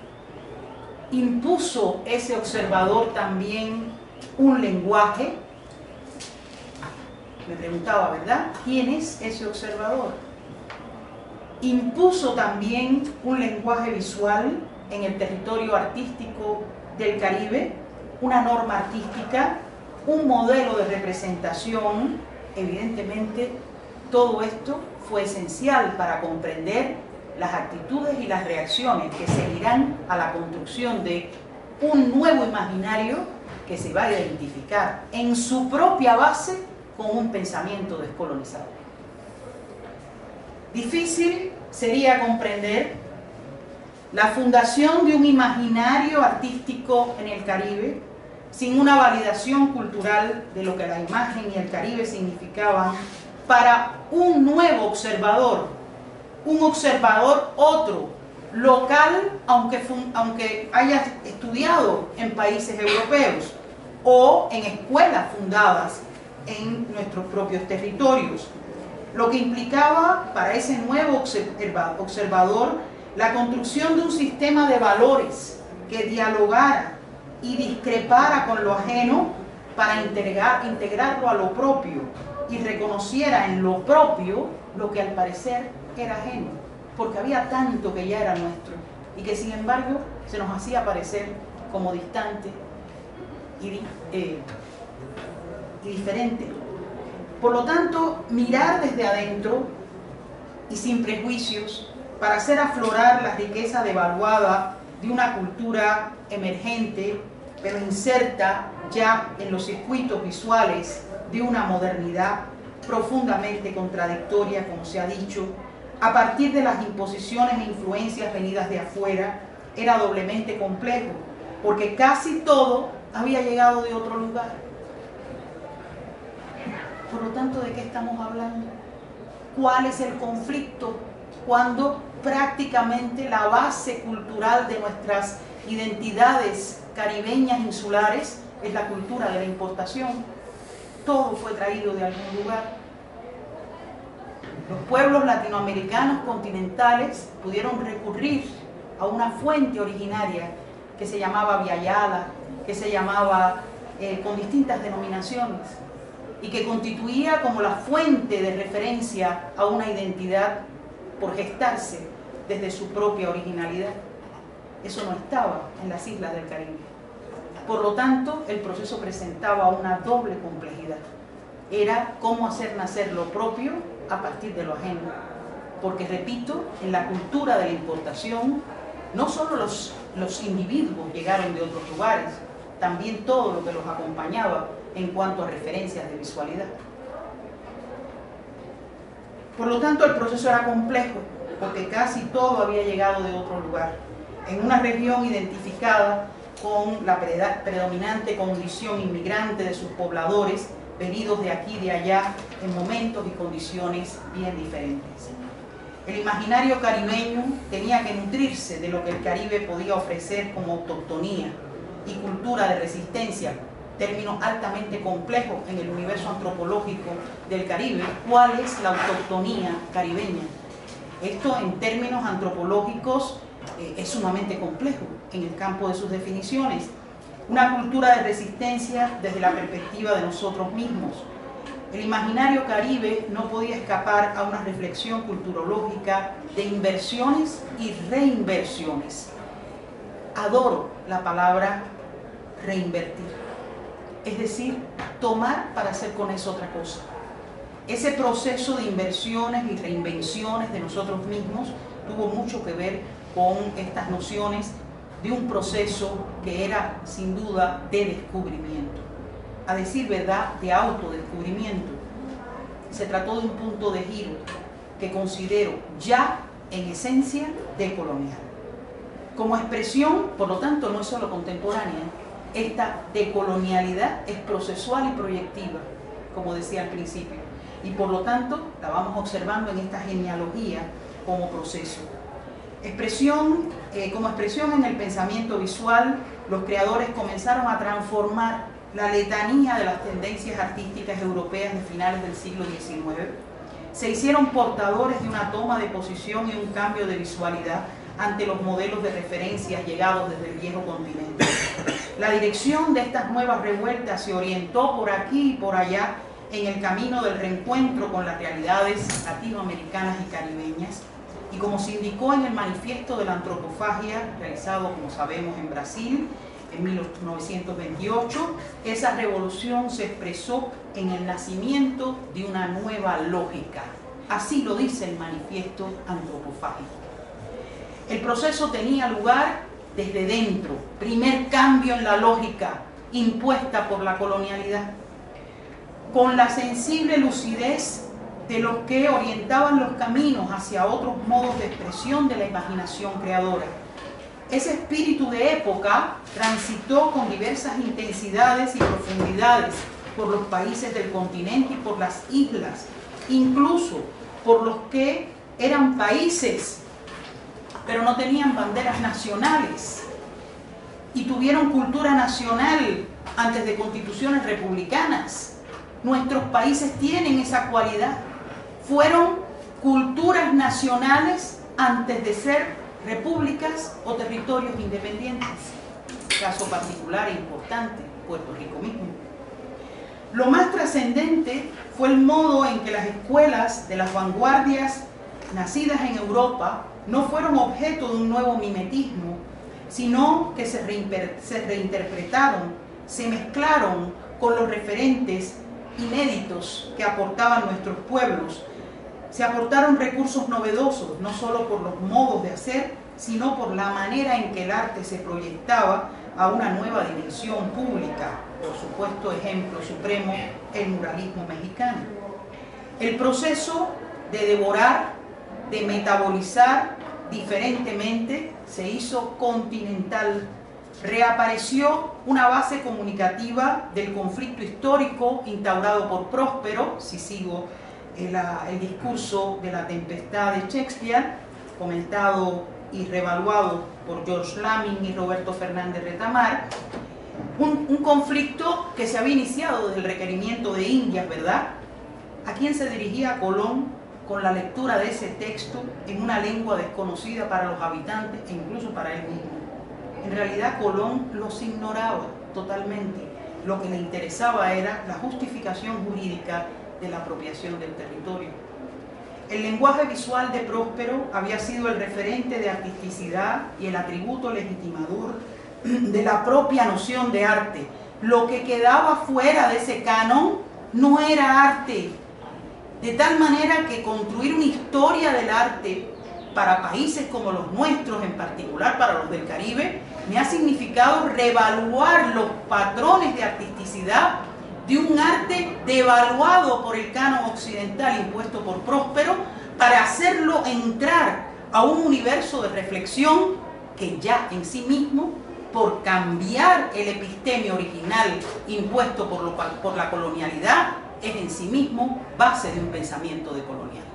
¿Impuso ese observador también un lenguaje? Me preguntaba, ¿verdad? ¿Quién es ese observador? impuso también un lenguaje visual en el territorio artístico del Caribe, una norma artística, un modelo de representación. Evidentemente, todo esto fue esencial para comprender las actitudes y las reacciones que seguirán a la construcción de un nuevo imaginario que se va a identificar en su propia base con un pensamiento descolonizador. Difícil sería comprender la fundación de un imaginario artístico en el Caribe sin una validación cultural de lo que la imagen y el Caribe significaban para un nuevo observador, un observador otro, local, aunque, aunque haya estudiado en países europeos o en escuelas fundadas en nuestros propios territorios, lo que implicaba para ese nuevo observa, observador la construcción de un sistema de valores que dialogara y discrepara con lo ajeno para integrar, integrarlo a lo propio y reconociera en lo propio lo que al parecer era ajeno, porque había tanto que ya era nuestro y que sin embargo se nos hacía parecer como distante y, eh, y diferente. Por lo tanto, mirar desde adentro y sin prejuicios para hacer aflorar la riqueza devaluada de una cultura emergente, pero inserta ya en los circuitos visuales de una modernidad profundamente contradictoria, como se ha dicho, a partir de las imposiciones e influencias venidas de afuera, era doblemente complejo, porque casi todo había llegado de otro lugar. Por lo tanto, ¿de qué estamos hablando? ¿Cuál es el conflicto cuando prácticamente la base cultural de nuestras identidades caribeñas insulares es la cultura de la importación? Todo fue traído de algún lugar. Los pueblos latinoamericanos continentales pudieron recurrir a una fuente originaria que se llamaba Viayala, que se llamaba eh, con distintas denominaciones y que constituía como la fuente de referencia a una identidad por gestarse desde su propia originalidad. Eso no estaba en las islas del Caribe. Por lo tanto, el proceso presentaba una doble complejidad. Era cómo hacer nacer lo propio a partir de lo ajeno. Porque, repito, en la cultura de la importación, no solo los, los individuos llegaron de otros lugares, también todo lo que los acompañaba en cuanto a referencias de visualidad. Por lo tanto, el proceso era complejo, porque casi todo había llegado de otro lugar, en una región identificada con la predominante condición inmigrante de sus pobladores, venidos de aquí y de allá en momentos y condiciones bien diferentes. El imaginario caribeño tenía que nutrirse de lo que el Caribe podía ofrecer como autoctonía y cultura de resistencia, términos altamente complejos en el universo antropológico del Caribe. ¿Cuál es la autoctonía caribeña? Esto en términos antropológicos eh, es sumamente complejo en el campo de sus definiciones. Una cultura de resistencia desde la perspectiva de nosotros mismos. El imaginario caribe no podía escapar a una reflexión culturológica de inversiones y reinversiones. Adoro la palabra reinvertir. Es decir, tomar para hacer con eso otra cosa. Ese proceso de inversiones y reinvenciones de nosotros mismos tuvo mucho que ver con estas nociones de un proceso que era sin duda de descubrimiento. A decir verdad, de autodescubrimiento. Se trató de un punto de giro que considero ya en esencia decolonial. Como expresión, por lo tanto, no es solo contemporánea. Esta decolonialidad es procesual y proyectiva, como decía al principio, y por lo tanto la vamos observando en esta genealogía como proceso. Expresión, eh, como expresión en el pensamiento visual, los creadores comenzaron a transformar la letanía de las tendencias artísticas europeas de finales del siglo diecinueve. Se hicieron portadores de una toma de posición y un cambio de visualidad ante los modelos de referencias llegados desde el viejo continente. La dirección de estas nuevas revueltas se orientó por aquí y por allá en el camino del reencuentro con las realidades latinoamericanas y caribeñas, Y como se indicó en el manifiesto de la antropofagia, realizado, como sabemos, en Brasil, en mil novecientos veintiocho, esa revolución se expresó en el nacimiento de una nueva lógica. Así lo dice el manifiesto antropofágico. El proceso tenía lugar desde dentro, primer cambio en la lógica impuesta por la colonialidad, con la sensible lucidez de los que orientaban los caminos hacia otros modos de expresión de la imaginación creadora. Ese espíritu de época transitó con diversas intensidades y profundidades por los países del continente y por las islas, incluso por los que eran países, pero no tenían banderas nacionales y tuvieron cultura nacional antes de constituciones republicanas. Nuestros países tienen esa cualidad. Fueron culturas nacionales antes de ser repúblicas o territorios independientes. Caso particular e importante, Puerto Rico mismo. Lo más trascendente fue el modo en que las escuelas de las vanguardias nacidas en Europa no fueron objeto de un nuevo mimetismo, sino que se, se reinterpretaron, se mezclaron con los referentes inéditos que aportaban nuestros pueblos. Se aportaron recursos novedosos, no solo por los modos de hacer, sino por la manera en que el arte se proyectaba a una nueva dimensión pública. Por supuesto, ejemplo supremo, el muralismo mexicano. El proceso de devorar, de metabolizar diferentemente, se hizo continental. Reapareció una base comunicativa del conflicto histórico instaurado por Próspero, si sigo el, el discurso de la tempestad de Shakespeare, comentado y revaluado por George Lamming y Roberto Fernández Retamar, un, un conflicto que se había iniciado desde el requerimiento de Indias, ¿verdad? ¿A quién se dirigía Colón con la lectura de ese texto en una lengua desconocida para los habitantes e incluso para él mismo? En realidad Colón los ignoraba totalmente. Lo que le interesaba era la justificación jurídica de la apropiación del territorio. El lenguaje visual de Próspero había sido el referente de artisticidad y el atributo legitimador de la propia noción de arte. Lo que quedaba fuera de ese canon no era arte, de tal manera que construir una historia del arte para países como los nuestros, en particular para los del Caribe, me ha significado reevaluar los patrones de artisticidad de un arte devaluado por el canon occidental impuesto por Próspero, para hacerlo entrar a un universo de reflexión que ya en sí mismo, por cambiar el epistemio original impuesto por, lo, por la colonialidad, es en sí mismo base de un pensamiento decolonial.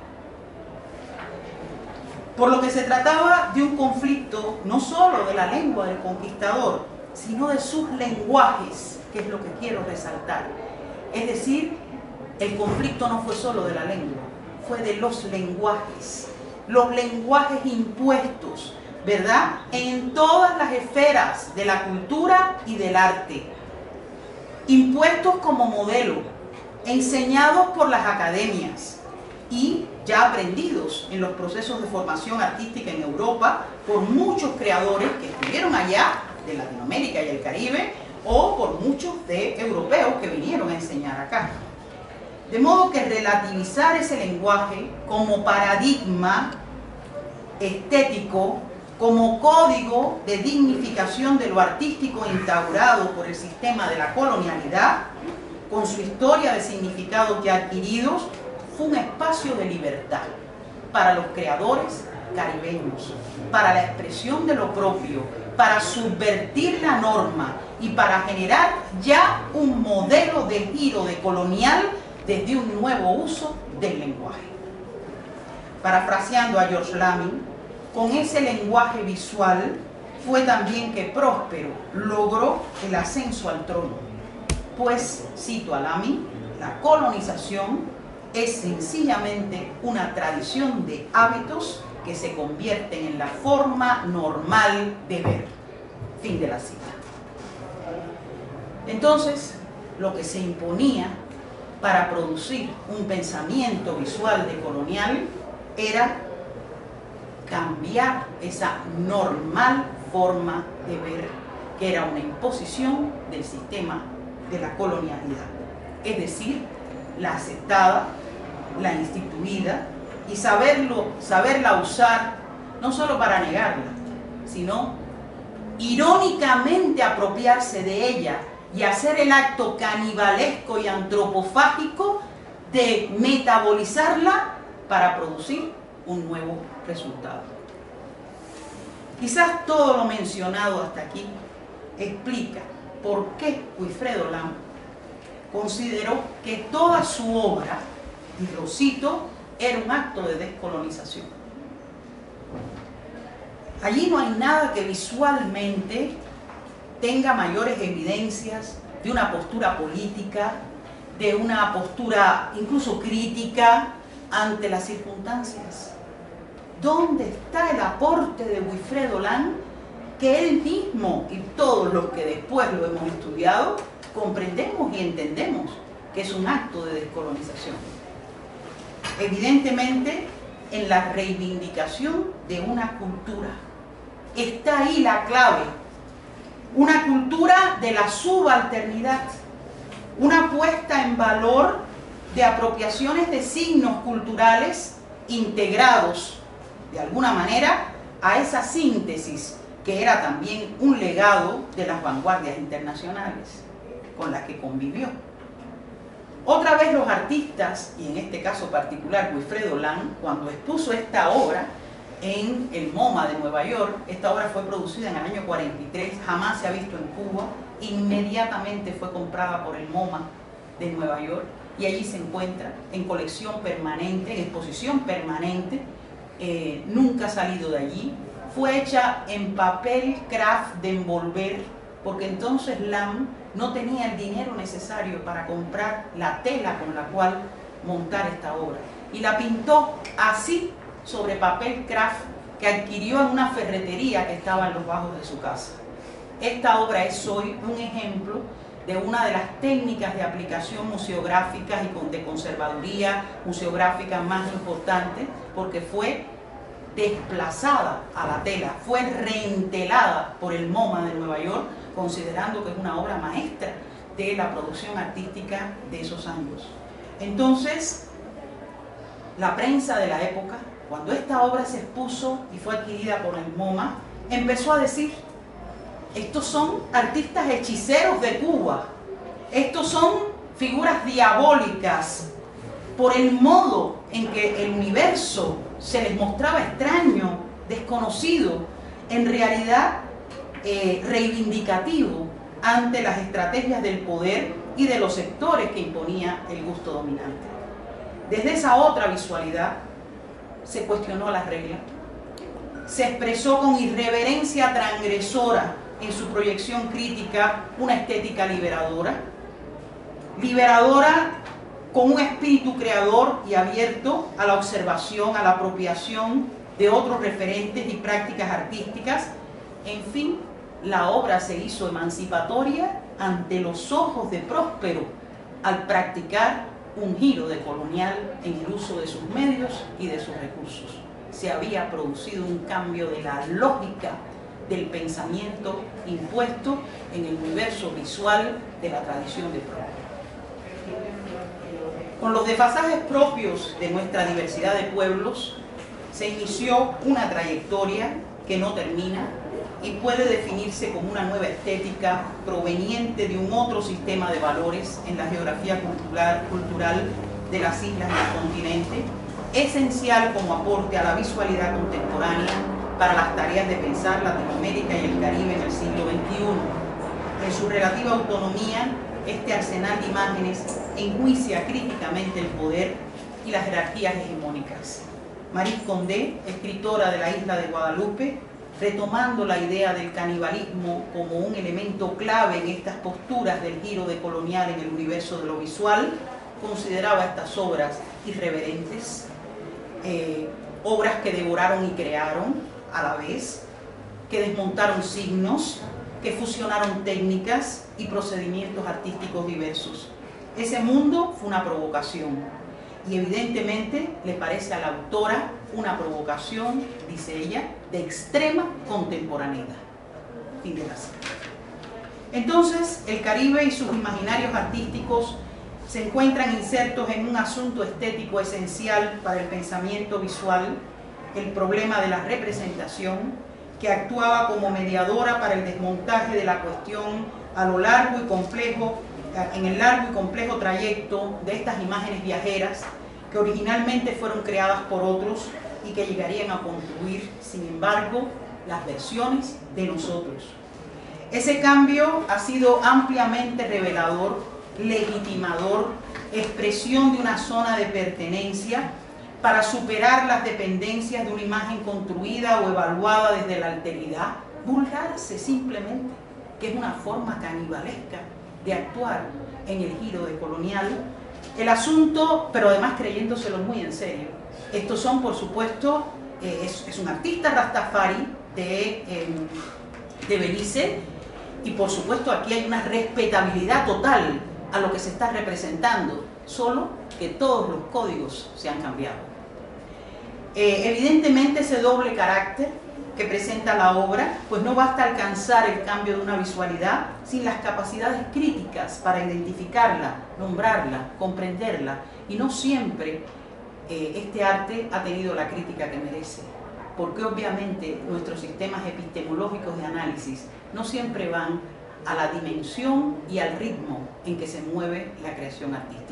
Por lo que se trataba de un conflicto no solo de la lengua del conquistador, sino de sus lenguajes, que es lo que quiero resaltar. Es decir, el conflicto no fue solo de la lengua, fue de los lenguajes, los lenguajes impuestos, ¿verdad?, en todas las esferas de la cultura y del arte, impuestos como modelo, enseñados por las academias y ya aprendidos en los procesos de formación artística en Europa por muchos creadores que estuvieron allá de Latinoamérica y el Caribe, o por muchos de europeos que vinieron a enseñar acá. De modo que relativizar ese lenguaje como paradigma estético, como código de dignificación de lo artístico instaurado por el sistema de la colonialidad, con su historia de significados ya adquiridos, fue un espacio de libertad para los creadores caribeños, para la expresión de lo propio, para subvertir la norma y para generar ya un modelo de giro decolonial desde un nuevo uso del lenguaje. Parafraseando a George Lamming, con ese lenguaje visual fue también que Próspero logró el ascenso al trono, pues, cito a Lamming, la colonización es sencillamente una tradición de hábitos que se convierten en la forma normal de ver. Fin de la cita. Entonces, lo que se imponía para producir un pensamiento visual decolonial era cambiar esa normal forma de ver que era una imposición del sistema de la colonialidad, es decir, la aceptada, la instituida, y saberlo, saberla usar no solo para negarla, sino irónicamente apropiarse de ella y hacer el acto canibalesco y antropofágico de metabolizarla para producir un nuevo resultado. Quizás todo lo mencionado hasta aquí explica por qué Wilfredo Lam consideró que toda su obra, y lo cito, era un acto de descolonización. Allí no hay nada que visualmente tenga mayores evidencias de una postura política, de una postura incluso crítica ante las circunstancias. ¿Dónde está el aporte de Wilfredo Lam que él mismo y todos los que después lo hemos estudiado comprendemos y entendemos que es un acto de descolonización? Evidentemente, en la reivindicación de una cultura. Está ahí la clave. Una cultura de la subalternidad. Una puesta en valor de apropiaciones de signos culturales integrados, de alguna manera, a esa síntesis que era también un legado de las vanguardias internacionales con las que convivió. Otra vez los artistas, y en este caso particular Wilfredo Lam, cuando expuso esta obra en el MoMA de Nueva York, esta obra fue producida en el año cuarenta y tres, jamás se ha visto en Cuba, inmediatamente fue comprada por el MoMA de Nueva York y allí se encuentra en colección permanente, en exposición permanente, eh, nunca ha salido de allí. Fue hecha en papel craft de envolver, porque entonces Lam no tenía el dinero necesario para comprar la tela con la cual montar esta obra. Y la pintó así sobre papel craft que adquirió en una ferretería que estaba en los bajos de su casa. Esta obra es hoy un ejemplo de una de las técnicas de aplicación museográficas y de conservaduría museográfica más importantes, porque fue desplazada a la tela, fue reentelada por el MoMA de Nueva York, considerando que es una obra maestra de la producción artística de esos años. Entonces, la prensa de la época, cuando esta obra se expuso y fue adquirida por el MoMA, empezó a decir: estos son artistas hechiceros de Cuba, estos son figuras diabólicas, por el modo en que el universo se les mostraba extraño, desconocido, en realidad eh, reivindicativo ante las estrategias del poder y de los sectores que imponía el gusto dominante. Desde esa otra visualidad se cuestionó la regla, se expresó con irreverencia transgresora en su proyección crítica una estética liberadora, liberadora con un espíritu creador y abierto a la observación, a la apropiación de otros referentes y prácticas artísticas. En fin, la obra se hizo emancipatoria ante los ojos de Próspero al practicar un giro decolonial en el uso de sus medios y de sus recursos. Se había producido un cambio de la lógica del pensamiento impuesto en el universo visual de la tradición de Próspero. Con los desfasajes propios de nuestra diversidad de pueblos, se inició una trayectoria que no termina y puede definirse como una nueva estética proveniente de un otro sistema de valores en la geografía cultural, cultural de las islas del continente, esencial como aporte a la visualidad contemporánea para las tareas de pensar Latinoamérica y el Caribe en el siglo veintiuno. En su relativa autonomía, este arsenal de imágenes enjuicia críticamente el poder y las jerarquías hegemónicas. Marie Condé, escritora de la isla de Guadalupe, retomando la idea del canibalismo como un elemento clave en estas posturas del giro decolonial en el universo de lo visual, consideraba estas obras irreverentes, eh, obras que devoraron y crearon a la vez, que desmontaron signos, que fusionaron técnicas y procedimientos artísticos diversos. Ese mundo fue una provocación y evidentemente le parece a la autora una provocación, dice ella, de extrema contemporaneidad. Fin de la cita. Entonces, el Caribe y sus imaginarios artísticos se encuentran insertos en un asunto estético esencial para el pensamiento visual, el problema de la representación, que actuaba como mediadora para el desmontaje de la cuestión a lo largo y complejo, en el largo y complejo trayecto de estas imágenes viajeras que originalmente fueron creadas por otros y que llegarían a construir, sin embargo, las versiones de nosotros. Ese cambio ha sido ampliamente revelador, legitimador, expresión de una zona de pertenencia para superar las dependencias de una imagen construida o evaluada desde la alteridad, vulgarse simplemente, que es una forma canibalesca de actuar en el giro de colonial. El asunto, pero además creyéndoselo muy en serio. Estos son, por supuesto, eh, es, es un artista Rastafari de, eh, de Belice, y por supuesto aquí hay una respetabilidad total a lo que se está representando, solo que todos los códigos se han cambiado. Eh, evidentemente ese doble carácter que presenta la obra, pues no basta alcanzar el cambio de una visualidad sin las capacidades críticas para identificarla, nombrarla, comprenderla, y no siempre eh, este arte ha tenido la crítica que merece, porque obviamente nuestros sistemas epistemológicos de análisis no siempre van a la dimensión y al ritmo en que se mueve la creación artística.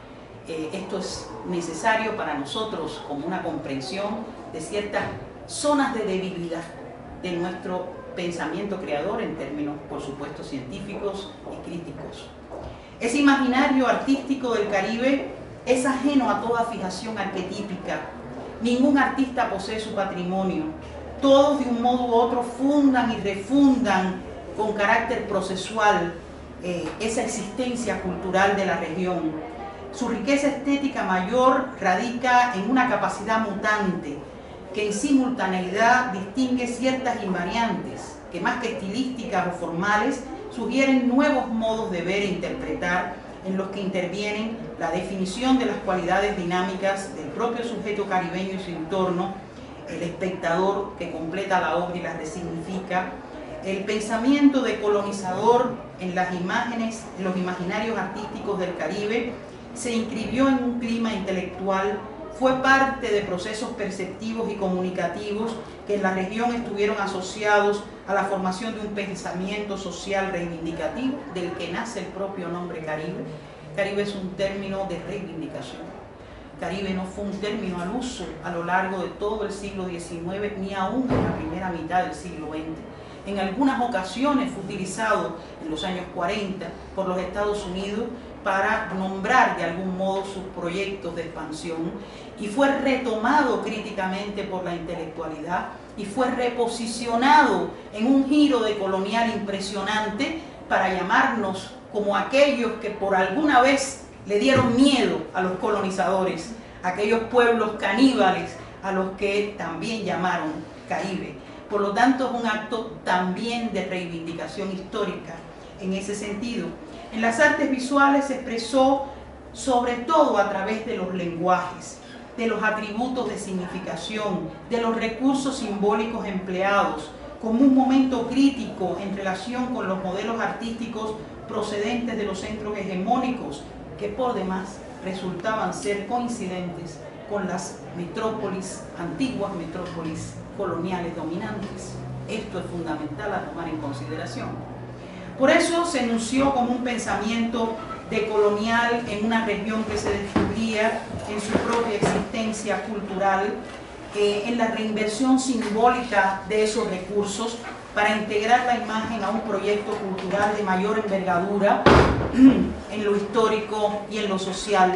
Eh, esto es necesario para nosotros como una comprensión de ciertas zonas de debilidad de nuestro pensamiento creador en términos, por supuesto, científicos y críticos. Ese imaginario artístico del Caribe es ajeno a toda fijación arquetípica. Ningún artista posee su patrimonio. Todos de un modo u otro fundan y refundan con carácter procesual eh, esa existencia cultural de la región. Su riqueza estética mayor radica en una capacidad mutante que en simultaneidad distingue ciertas invariantes que, más que estilísticas o formales, sugieren nuevos modos de ver e interpretar en los que intervienen la definición de las cualidades dinámicas del propio sujeto caribeño y su entorno, el espectador que completa la obra y la resignifica, el pensamiento decolonizador en las imágenes, en los imaginarios artísticos del Caribe, se inscribió en un clima intelectual, fue parte de procesos perceptivos y comunicativos que en la región estuvieron asociados a la formación de un pensamiento social reivindicativo, del que nace el propio nombre Caribe. Caribe es un término de reivindicación. Caribe no fue un término al uso a lo largo de todo el siglo diecinueve, ni aún en la primera mitad del siglo veinte. En algunas ocasiones fue utilizado en los años cuarenta por los Estados Unidos para nombrar de algún modo sus proyectos de expansión, y fue retomado críticamente por la intelectualidad y fue reposicionado en un giro de colonial impresionante para llamarnos como aquellos que por alguna vez le dieron miedo a los colonizadores, aquellos pueblos caníbales a los que también llamaron Caribe. Por lo tanto, es un acto también de reivindicación histórica en ese sentido. En las artes visuales se expresó sobre todo a través de los lenguajes, de los atributos de significación, de los recursos simbólicos empleados, como un momento crítico en relación con los modelos artísticos procedentes de los centros hegemónicos, que por demás resultaban ser coincidentes con las metrópolis, antiguas metrópolis coloniales dominantes. Esto es fundamental a tomar en consideración. Por eso se enunció como un pensamiento decolonial en una región que se descubría en su propia existencia cultural, eh, en la reinversión simbólica de esos recursos para integrar la imagen a un proyecto cultural de mayor envergadura en lo histórico y en lo social.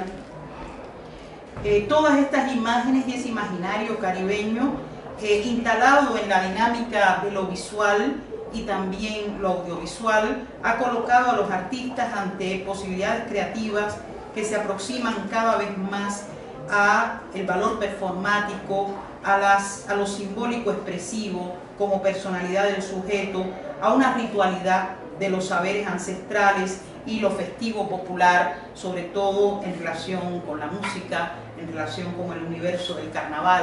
Eh, todas estas imágenes y ese imaginario caribeño eh, instalado en la dinámica de lo visual y también lo audiovisual, ha colocado a los artistas ante posibilidades creativas que se aproximan cada vez más a el valor performático, a, las, a lo simbólico expresivo como personalidad del sujeto, a una ritualidad de los saberes ancestrales y lo festivo popular, sobre todo en relación con la música, en relación con el universo del carnaval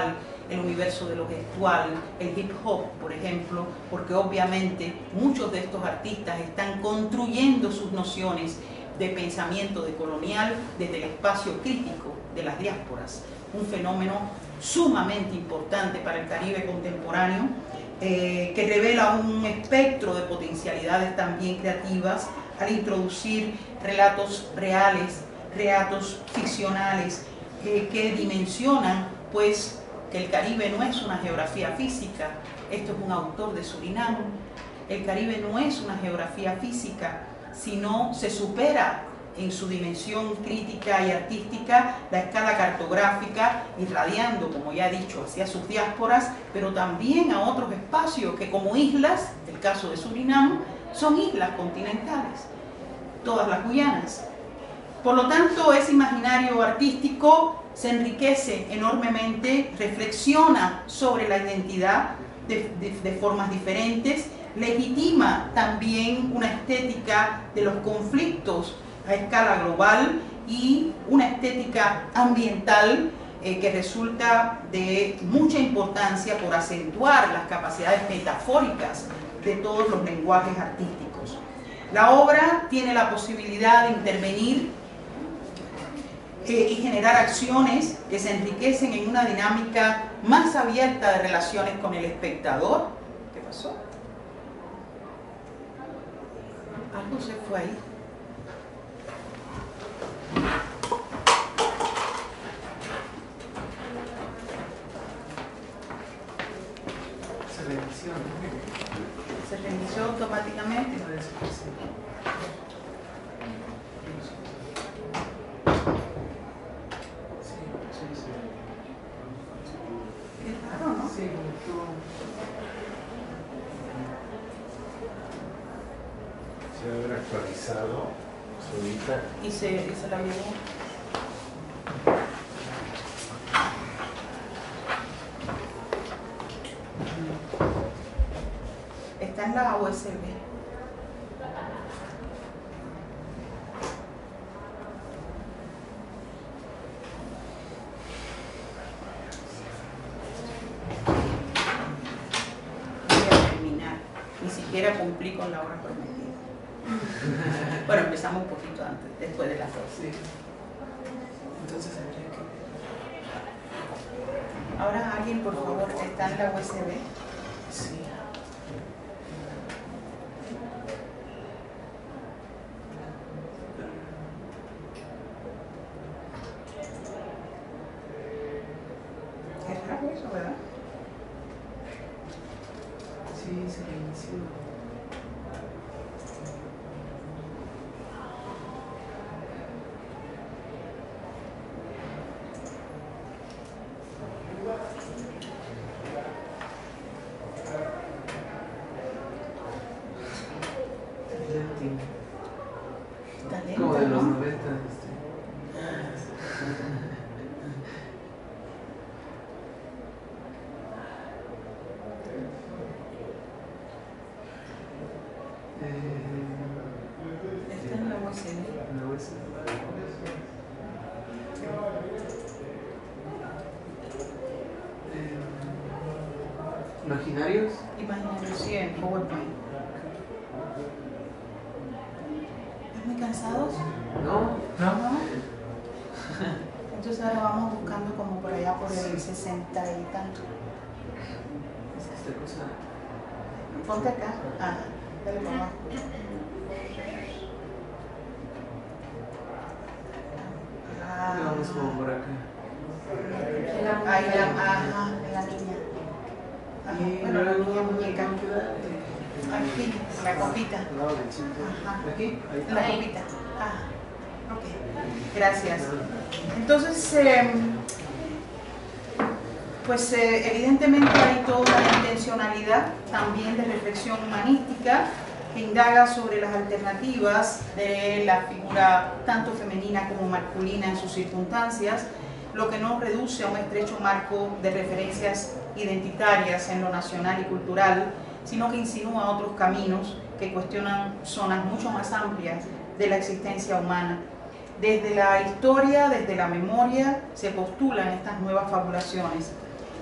el universo de lo gestual, el hip hop, por ejemplo, porque obviamente muchos de estos artistas están construyendo sus nociones de pensamiento decolonial desde el espacio crítico de las diásporas, un fenómeno sumamente importante para el Caribe contemporáneo, eh, que revela un espectro de potencialidades también creativas al introducir relatos reales, relatos ficcionales, eh, que dimensionan pues que el Caribe no es una geografía física. Esto es un autor de Surinam. El Caribe no es una geografía física, sino se supera en su dimensión crítica y artística la escala cartográfica, irradiando, como ya he dicho, hacia sus diásporas, pero también a otros espacios que, como islas, el caso de Surinam, son islas continentales, todas las Guyanas. Por lo tanto, ese imaginario artístico se enriquece enormemente, reflexiona sobre la identidad de, de, de formas diferentes, legitima también una estética de los conflictos a escala global y una estética ambiental eh, que resulta de mucha importancia por acentuar las capacidades metafóricas de todos los lenguajes artísticos. La obra tiene la posibilidad de intervenir eh, y generar acciones que se enriquecen en una dinámica más abierta de relaciones con el espectador. ¿Qué pasó? Algo se fue ahí. Se reinició, ¿no? Se reinició automáticamente. Sí, sí, sí. Qué raro, ¿no? Sí, tú... Se debe haber actualizado solita. Y se, y se la llevó. Está en la U S B. Voy a terminar. Ni siquiera cumplí con la hora prometida. Bueno, empezamos un poquito antes, después de las dos. Sí. Entonces habría que... Ahora alguien, por favor, está en la U S B. Sí. Qué raro eso, ¿verdad? Sí, se reinició. Está lenta, Como de los ¿no? noventa. Este. Está en la U S B. La U S B. Eh, ¿Imaginarios? Imagínate, sí, en PowerPoint. ¿Están muy cansados? ¿No? ¿No? Entonces ahora vamos buscando como por allá por el sesenta y tanto. Es que esta cosa... Ponte acá. Ah, dale para abajo. Ah, Vamos como por acá. ahí la, ajá, la niña. Ajá, Y bueno, la luego, niña muñeca. ¿cómo queda? Aquí, la copita. Al lado del cinto. Ajá, ¿Aquí? la copita. Ah, ok. Gracias. Entonces, eh, pues eh, evidentemente hay toda una intencionalidad también de reflexión humanística que indaga sobre las alternativas de la figura tanto femenina como masculina en sus circunstancias, lo que no reduce a un estrecho marco de referencias identitarias en lo nacional y cultural, sino que insinúa otros caminos que cuestionan zonas mucho más amplias de la existencia humana. Desde la historia, desde la memoria, se postulan estas nuevas fabulaciones.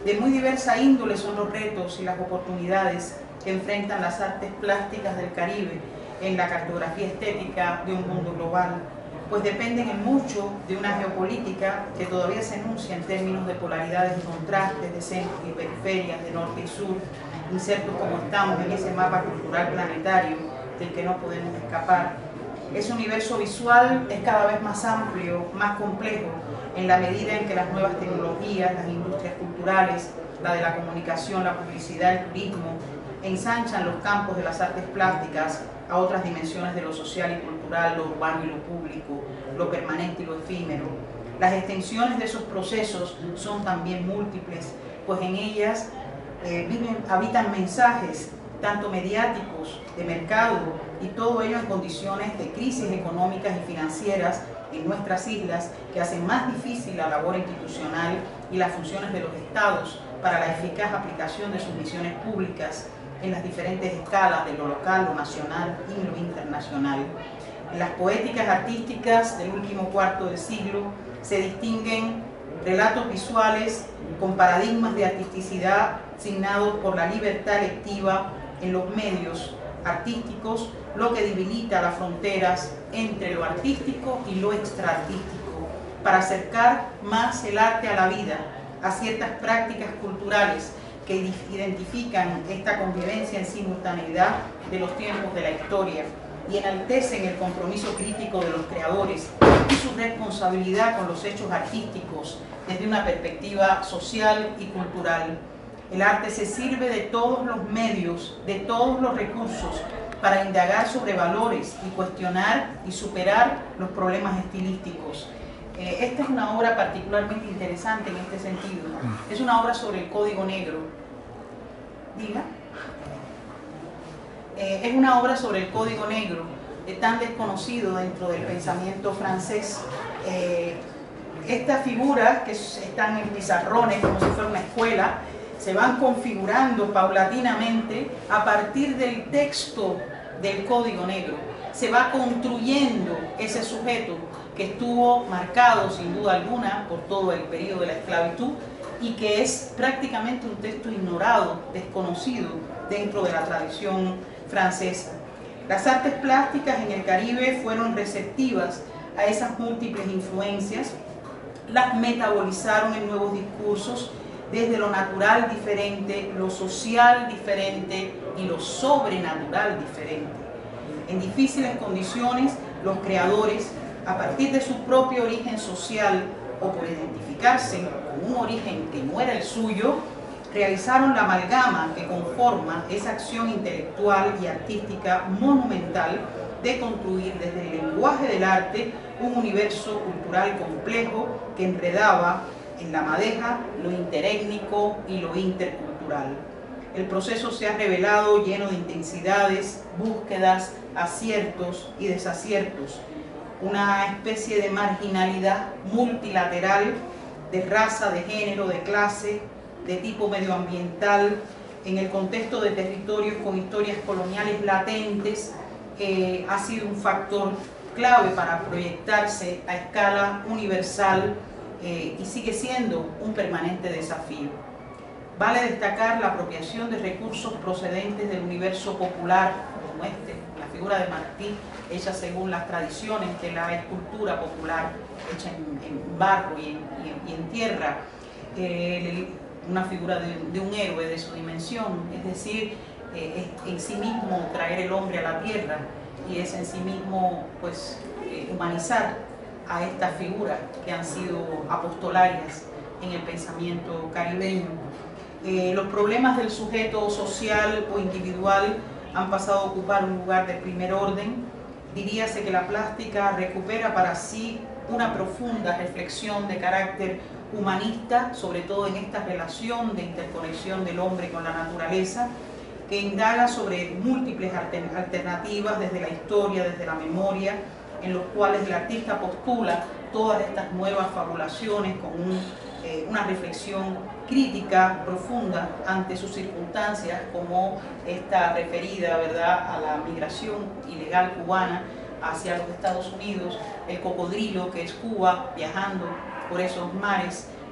De muy diversa índole son los retos y las oportunidades que enfrentan las artes plásticas del Caribe en la cartografía estética de un mundo global, pues dependen en mucho de una geopolítica que todavía se enuncia en términos de polaridades y contrastes, de centros y periferias, de norte y sur, insertos como estamos en ese mapa cultural planetario del que no podemos escapar. Ese universo visual es cada vez más amplio, más complejo, en la medida en que las nuevas tecnologías, las industrias culturales, la de la comunicación, la publicidad, el turismo, ensanchan los campos de las artes plásticas a otras dimensiones de lo social y cultural, lo urbano y lo público, lo permanente y lo efímero. Las extensiones de esos procesos son también múltiples, pues en ellas eh, viven, habitan mensajes tanto mediáticos, de mercado, y todo ello en condiciones de crisis económicas y financieras en nuestras islas que hacen más difícil la labor institucional y las funciones de los estados para la eficaz aplicación de sus misiones públicas en las diferentes escalas de lo local, lo nacional y lo internacional. En las poéticas artísticas del último cuarto del siglo se distinguen relatos visuales con paradigmas de artisticidad signados por la libertad electiva en los medios artísticos, lo que debilita las fronteras entre lo artístico y lo extraartístico, para acercar más el arte a la vida, a ciertas prácticas culturales que identifican esta convivencia en simultaneidad de los tiempos de la historia y enaltecen el compromiso crítico de los creadores y su responsabilidad con los hechos artísticos desde una perspectiva social y cultural. El arte se sirve de todos los medios, de todos los recursos, para indagar sobre valores y cuestionar y superar los problemas estilísticos. Eh, esta es una obra particularmente interesante en este sentido. Es una obra sobre el código negro. Diga. Eh, es una obra sobre el código negro, eh, tan desconocido dentro del pensamiento francés. Eh, estas figuras, que están en pizarrones como si fuera una escuela, se van configurando paulatinamente a partir del texto del código negro. Se va construyendo ese sujeto que estuvo marcado sin duda alguna por todo el periodo de la esclavitud y que es prácticamente un texto ignorado, desconocido dentro de la tradición francesa. Las artes plásticas en el Caribe fueron receptivas a esas múltiples influencias, las metabolizaron en nuevos discursos desde lo natural diferente, lo social diferente y lo sobrenatural diferente. En difíciles condiciones, los creadores, a partir de su propio origen social o por identificarse con un origen que no era el suyo, realizaron la amalgama que conforma esa acción intelectual y artística monumental de construir desde el lenguaje del arte un universo cultural complejo que enredaba en la madeja lo interétnico y lo intercultural. El proceso se ha revelado lleno de intensidades, búsquedas, aciertos y desaciertos, una especie de marginalidad multilateral de raza, de género, de clase, de tipo medioambiental, en el contexto de territorios con historias coloniales latentes, eh, ha sido un factor clave para proyectarse a escala universal eh, y sigue siendo un permanente desafío. Vale destacar la apropiación de recursos procedentes del universo popular, como este, la figura de Martí, hecha según las tradiciones de la escultura popular, hecha en, en barro y en, y en, y en tierra, eh, una figura de, de un héroe de su dimensión, es decir, eh, es en sí mismo traer el hombre a la tierra y es en sí mismo pues, eh, humanizar a estas figuras que han sido apostolarias en el pensamiento caribeño. Eh, los problemas del sujeto social o individual han pasado a ocupar un lugar de primer orden. Diríase que la plástica recupera para sí una profunda reflexión de carácter humanista, sobre todo en esta relación de interconexión del hombre con la naturaleza, que indaga sobre múltiples alternativas desde la historia, desde la memoria, en los cuales el artista postula todas estas nuevas fabulaciones con un, eh, una reflexión crítica profunda ante sus circunstancias, como esta referida, ¿verdad?, a la migración ilegal cubana hacia los Estados Unidos, el cocodrilo que es Cuba viajando por esos mares,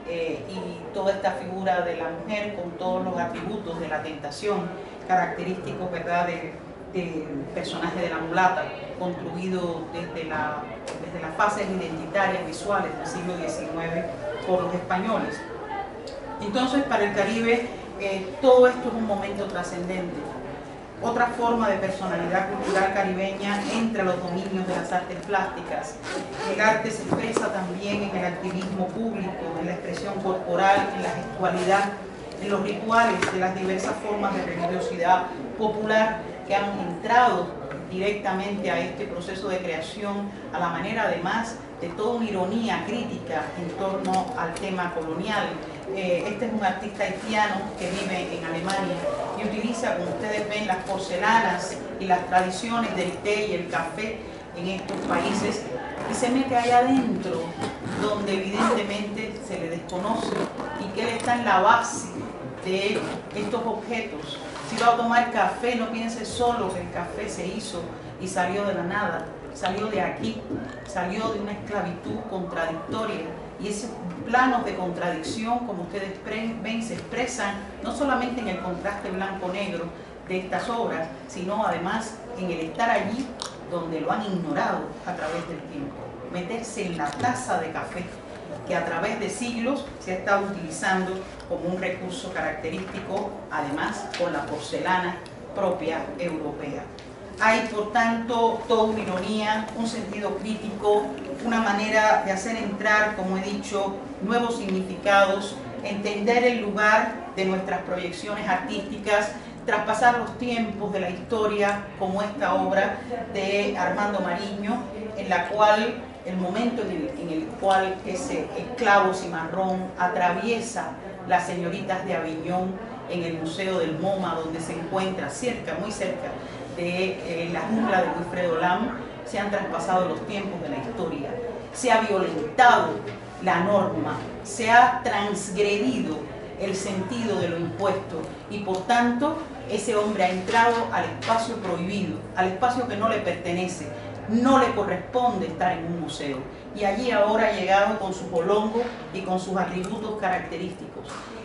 eh, y toda esta figura de la mujer con todos los atributos de la tentación, característicos, ¿verdad?, de, del personaje de la mulata, construido desde, la, desde las fases identitarias visuales del siglo diecinueve por los españoles. Entonces, para el Caribe, eh, todo esto es un momento trascendente. Otra forma de personalidad cultural caribeña entra a los dominios de las artes plásticas. El arte se expresa también en el activismo público, en la expresión corporal, en la gestualidad, en los rituales de las diversas formas de religiosidad popular que han entrado directamente a este proceso de creación, a la manera además de toda una ironía crítica en torno al tema colonial. Eh, este es un artista haitiano que vive en Alemania y utiliza, como ustedes ven, las porcelanas y las tradiciones del té y el café en estos países y se mete allá adentro, donde evidentemente se le desconoce y que él está en la base de estos objetos. Si va a tomar café, no piense solo que el café se hizo y salió de la nada, salió de aquí, salió de una esclavitud contradictoria. Y esos planos de contradicción, como ustedes ven, se expresan no solamente en el contraste blanco-negro de estas obras, sino además en el estar allí donde lo han ignorado a través del tiempo. Meterse en la taza de café, que a través de siglos se ha estado utilizando como un recurso característico, además con la porcelana propia europea. Hay, por tanto, toda una ironía, un sentido crítico, una manera de hacer entrar, como he dicho, nuevos significados, entender el lugar de nuestras proyecciones artísticas, traspasar los tiempos de la historia, como esta obra de Armando Mariño, en la cual el momento en el, en el cual ese esclavo cimarrón atraviesa las señoritas de Aviñón en el Museo del MoMA, donde se encuentra cerca, muy cerca de eh, la jungla de Wilfredo Lam, se han traspasado los tiempos de la historia, se ha violentado la norma, se ha transgredido el sentido de lo impuesto y por tanto ese hombre ha entrado al espacio prohibido, al espacio que no le pertenece, no le corresponde estar en un museo y allí ahora ha llegado con su bolongo y con sus atributos característicos.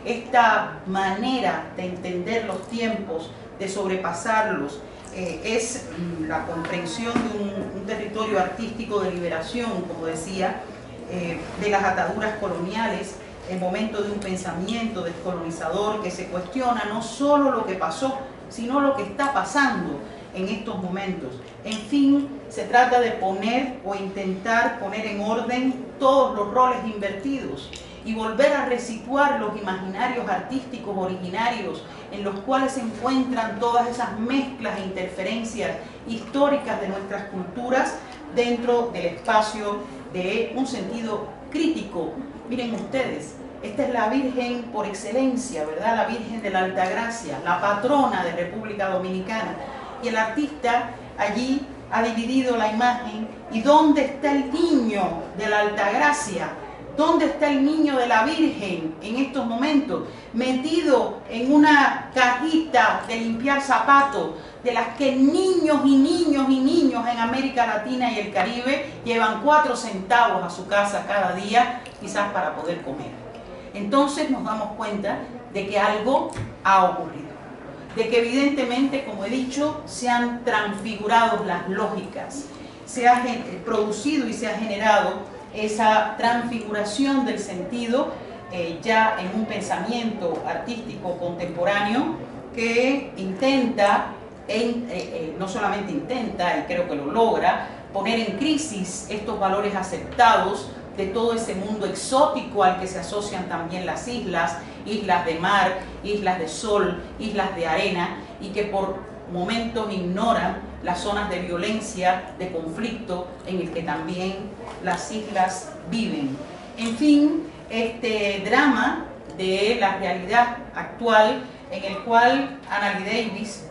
Esta manera de entender los tiempos, de sobrepasarlos, eh, es la comprensión de un, un territorio artístico de liberación, como decía, eh, de las ataduras coloniales, el momento de un pensamiento descolonizador que se cuestiona no solo lo que pasó, sino lo que está pasando en estos momentos. En fin, se trata de poner o intentar poner en orden todos los roles invertidos y volver a resituar los imaginarios artísticos originarios en los cuales se encuentran todas esas mezclas e interferencias históricas de nuestras culturas dentro del espacio de un sentido crítico. Miren ustedes, esta es la Virgen por excelencia, ¿verdad? La Virgen de la Altagracia, la patrona de República Dominicana. Y el artista allí ha dividido la imagen. ¿Y dónde está el niño de la Altagracia? ¿Dónde está el niño de la Virgen en estos momentos? Metido en una cajita de limpiar zapatos, de las que niños y niños y niños en América Latina y el Caribe llevan cuatro centavos a su casa cada día, quizás para poder comer. Entonces nos damos cuenta de que algo ha ocurrido, de que evidentemente, como he dicho, se han transfigurado las lógicas, se ha producido y se ha generado esa transfiguración del sentido eh, ya en un pensamiento artístico contemporáneo que intenta, en, eh, eh, no solamente intenta, y creo que lo logra, poner en crisis estos valores aceptados de todo ese mundo exótico al que se asocian también las islas, islas de mar, islas de sol, islas de arena, y que por momentos ignoran las zonas de violencia, de conflicto, en el que también las islas viven. En fin, este drama de la realidad actual, en el cual Anna Lee Davis,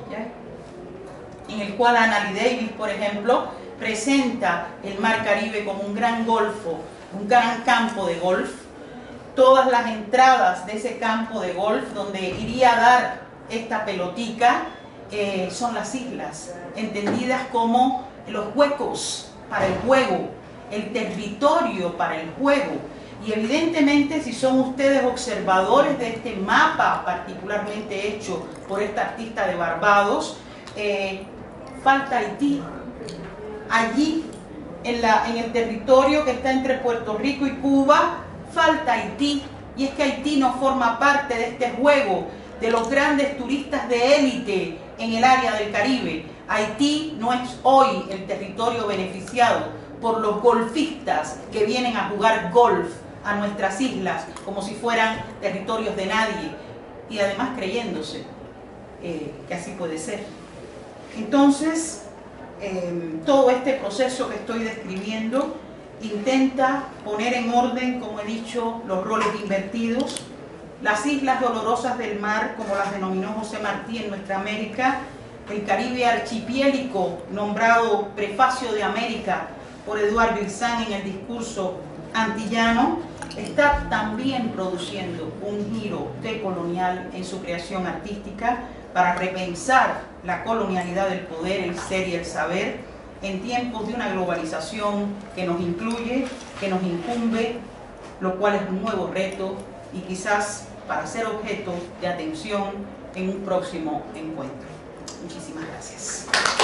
en el cual Anna Lee Davis, por ejemplo, presenta el Mar Caribe como un gran golfo, un gran campo de golf. Todas las entradas de ese campo de golf donde iría a dar esta pelotica eh, son las islas, entendidas como los huecos para el juego, el territorio para el juego. Y evidentemente, si son ustedes observadores de este mapa particularmente hecho por esta artista de Barbados, eh, falta Haití. Allí, en, la, en el territorio que está entre Puerto Rico y Cuba, falta Haití. Y es que Haití no forma parte de este juego de los grandes turistas de élite en el área del Caribe. Haití no es hoy el territorio beneficiado por los golfistas que vienen a jugar golf a nuestras islas como si fueran territorios de nadie, y además creyéndose eh, que así puede ser. Entonces, eh, todo este proceso que estoy describiendo intenta poner en orden, como he dicho, los roles invertidos. Las islas dolorosas del mar, como las denominó José Martí en Nuestra América, el Caribe archipiélico, nombrado Prefacio de América por Eduard Glissant en el discurso antillano, está también produciendo un giro decolonial en su creación artística para repensar la colonialidad del poder, el ser y el saber en tiempos de una globalización que nos incluye, que nos incumbe, lo cual es un nuevo reto y quizás para ser objeto de atención en un próximo encuentro. Muchísimas gracias.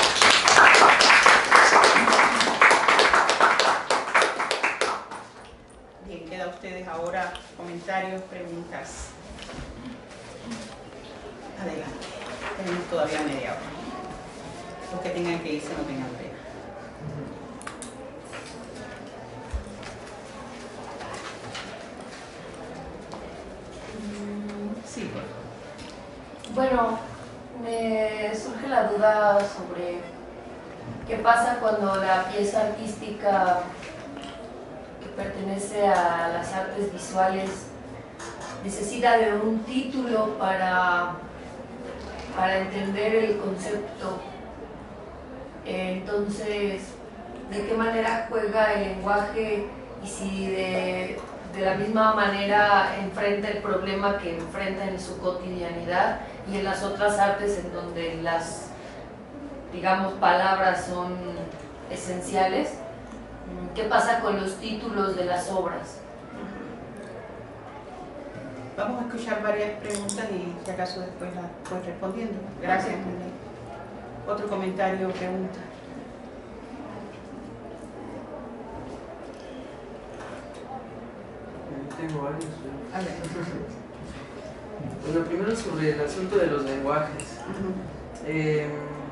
Bien, queda a ustedes ahora comentarios, preguntas. Adelante. Tenemos todavía media hora. Los que tengan que irse no tengan pena. Sí, bueno, me surge la duda sobre qué pasa cuando la pieza artística que pertenece a las artes visuales necesita de un título para, para entender el concepto. Entonces, ¿de qué manera juega el lenguaje y si de, de la misma manera enfrenta el problema que enfrenta en su cotidianidad y en las otras artes en donde las, digamos, palabras son esenciales? ¿Qué pasa con los títulos de las obras? Vamos a escuchar varias preguntas y si acaso después las voy respondiendo. Gracias. Otro comentario o pregunta. Tengo varios. A ver. Bueno, primero sobre el asunto de los lenguajes. Uh-huh. eh,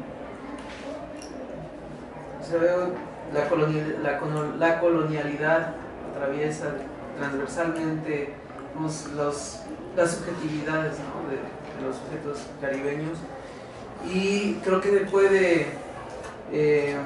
o sea, veo la, colonial, la, la colonialidad atraviesa transversalmente los, los, las subjetividades, ¿no?, de, de los sujetos caribeños, y creo que puede eh,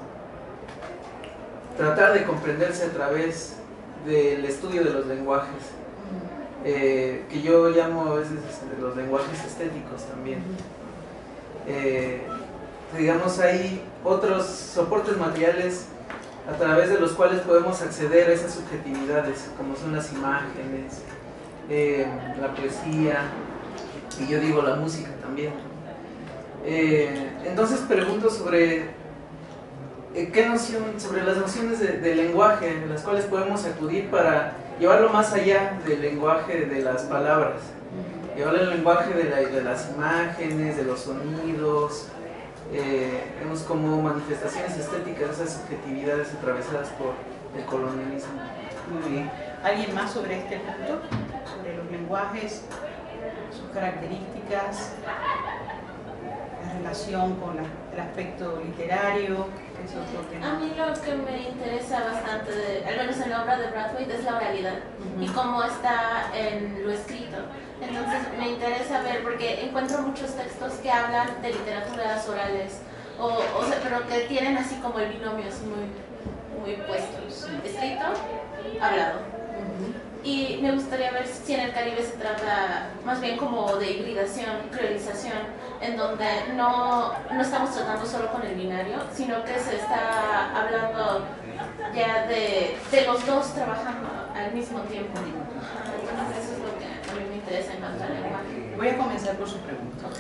tratar de comprenderse a través del estudio de los lenguajes, eh, que yo llamo a veces los lenguajes estéticos también. Eh, digamos, hay otros soportes materiales a través de los cuales podemos acceder a esas subjetividades, como son las imágenes, eh, la poesía, y yo digo la música también. Eh, entonces pregunto sobre eh, qué noción, sobre las nociones de, de lenguaje en las cuales podemos acudir para llevarlo más allá del lenguaje de las palabras, llevarlo al lenguaje de, la, de las imágenes, de los sonidos. Eh, vemos como manifestaciones estéticas de esas subjetividades atravesadas por el colonialismo. Muy bien. ¿Alguien más sobre este punto? Sobre los lenguajes, sus características, la relación con la, el aspecto literario. ¿Es otro tema? A mí lo que me interesa bastante, de, al menos en la obra de Brathwaite, es la oralidad, uh-huh, y cómo está en lo escrito. Entonces me interesa ver, porque encuentro muchos textos que hablan de literaturas orales, o, o sea, pero que tienen así como el binomio así muy, muy puestos, escrito, hablado. Uh-huh. Y me gustaría ver si en el Caribe se trata más bien como de hibridación, creolización, en donde no, no estamos tratando solo con el binario, sino que se está hablando ya de, de los dos trabajando al mismo tiempo. Entonces eso es lo que a mí me interesa en cuanto al lenguaje. Voy a comenzar por su pregunta.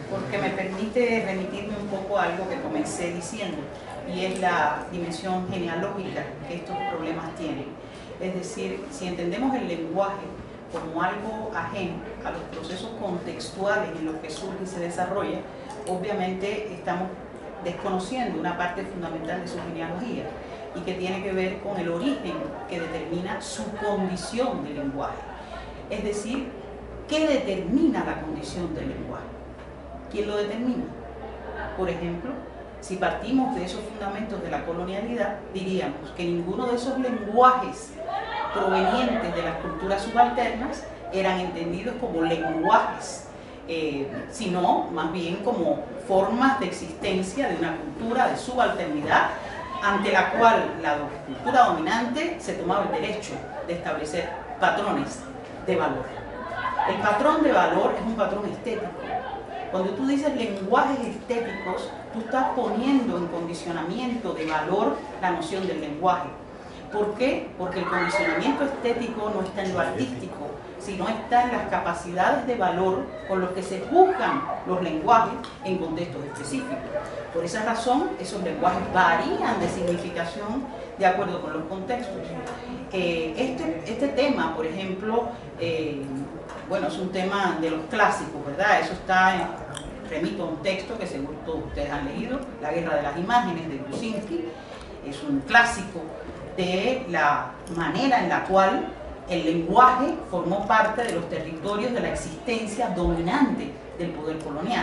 porque me permite remitirme un poco a algo que comencé diciendo, y es la dimensión genealógica que estos problemas tienen. Es decir, si entendemos el lenguaje como algo ajeno a los procesos contextuales en los que surge y se desarrolla, obviamente estamos desconociendo una parte fundamental de su genealogía y que tiene que ver con el origen que determina su condición de lenguaje. Es decir, ¿qué determina la condición del lenguaje? ¿Quién lo determina? Por ejemplo, si partimos de esos fundamentos de la colonialidad, diríamos que ninguno de esos lenguajes provenientes de las culturas subalternas eran entendidos como lenguajes, eh, sino más bien como formas de existencia de una cultura de subalternidad ante la cual la cultura dominante se tomaba el derecho de establecer patrones de valor. El patrón de valor es un patrón estético. Cuando tú dices lenguajes estéticos, tú estás poniendo en condicionamiento de valor la noción del lenguaje. ¿Por qué? Porque el condicionamiento estético no está en lo artístico, sino está en las capacidades de valor con los que se buscan los lenguajes en contextos específicos. Por esa razón, esos lenguajes varían de significación de acuerdo con los contextos. Eh, este, este tema, por ejemplo, eh, bueno, es un tema de los clásicos, ¿verdad? Eso está en, remito a un texto que seguro todos ustedes han leído, La Guerra de las Imágenes, de Grusinski. Es un clásico de la manera en la cual el lenguaje formó parte de los territorios de la existencia dominante del poder colonial.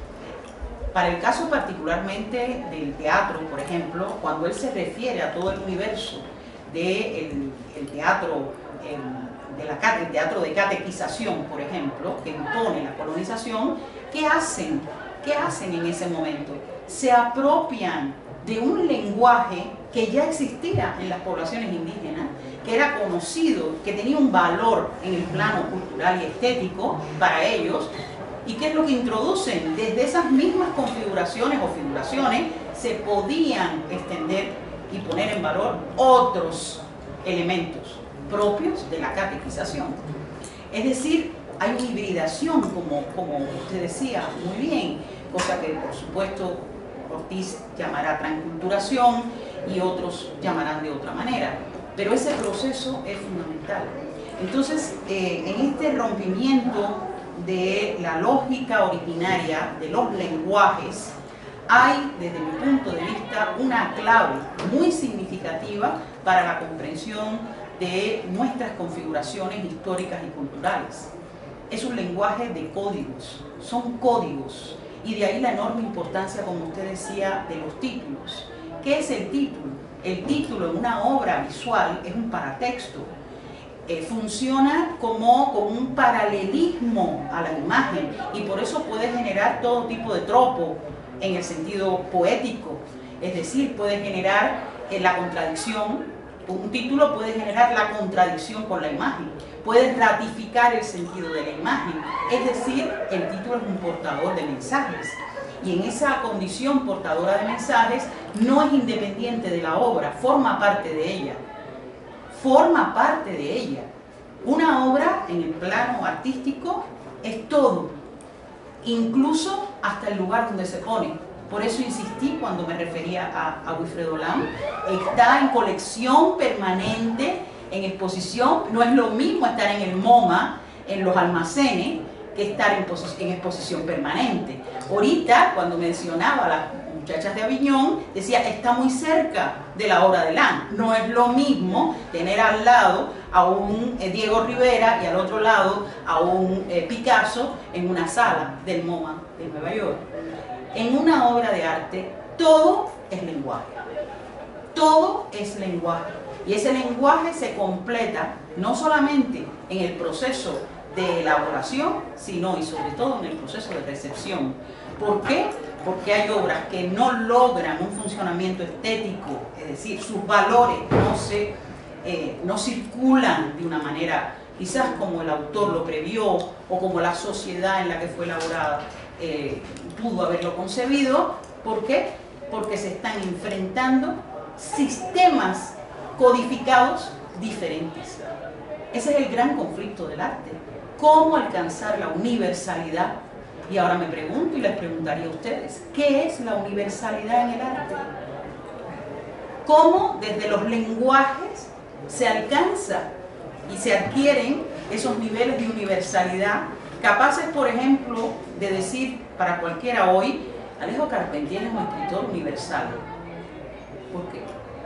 Para el caso particularmente del teatro, por ejemplo, cuando él se refiere a todo el universo del el teatro, el, de la, el teatro de catequización, por ejemplo, que impone la colonización, ¿qué hacen? ¿Qué hacen en ese momento? Se apropian de un lenguaje que ya existía en las poblaciones indígenas, que era conocido, que tenía un valor en el plano cultural y estético para ellos. ¿Y qué es lo que introducen? Desde esas mismas configuraciones o figuraciones se podían extender y poner en valor otros elementos propios de la catequización. Es decir, hay una hibridación, como, como usted decía muy bien, cosa que por supuesto Ortiz llamará transculturación y otros llamarán de otra manera, pero ese proceso es fundamental. Entonces, eh, en este rompimiento de la lógica originaria de los lenguajes, hay, desde mi punto de vista, una clave muy significativa para la comprensión de nuestras configuraciones históricas y culturales. Es un lenguaje de códigos, son códigos, y de ahí la enorme importancia, como usted decía, de los títulos. ¿Qué es el título? El título en una obra visual es un paratexto. Eh, funciona como, como un paralelismo a la imagen y por eso puede generar todo tipo de tropo en el sentido poético, es decir, puede generar eh, la contradicción. Un título puede generar la contradicción con la imagen, puede ratificar el sentido de la imagen, es decir, el título es un portador de mensajes y en esa condición portadora de mensajes no es independiente de la obra, forma parte de ella. forma parte de ella. Una obra en el plano artístico es todo, incluso hasta el lugar donde se pone. Por eso insistí cuando me refería a, a Wilfredo Lam. Está en colección permanente, en exposición. No es lo mismo estar en el MoMA, en los almacenes, que estar en, en exposición permanente. Ahorita, cuando mencionaba las muchachas de Aviñón, decía, está muy cerca de la obra de Lam. No es lo mismo tener al lado a un eh, Diego Rivera y al otro lado a un eh, Picasso en una sala del MoMA de Nueva York. En una obra de arte, todo es lenguaje. Todo es lenguaje. Y ese lenguaje se completa no solamente en el proceso de elaboración, sino y sobre todo en el proceso de recepción. ¿Por qué? Porque hay obras que no logran un funcionamiento estético, es decir, sus valores no, se, eh, no circulan de una manera quizás como el autor lo previó o como la sociedad en la que fue elaborada eh, pudo haberlo concebido. ¿Por qué? Porque se están enfrentando sistemas codificados diferentes. Ese es el gran conflicto del arte. ¿Cómo alcanzar la universalidad Y ahora me pregunto y les preguntaría a ustedes, ¿qué es la universalidad en el arte? ¿Cómo desde los lenguajes se alcanza y se adquieren esos niveles de universalidad capaces, por ejemplo, de decir para cualquiera hoy, Alejo Carpentier es un escritor universal? ¿Por qué?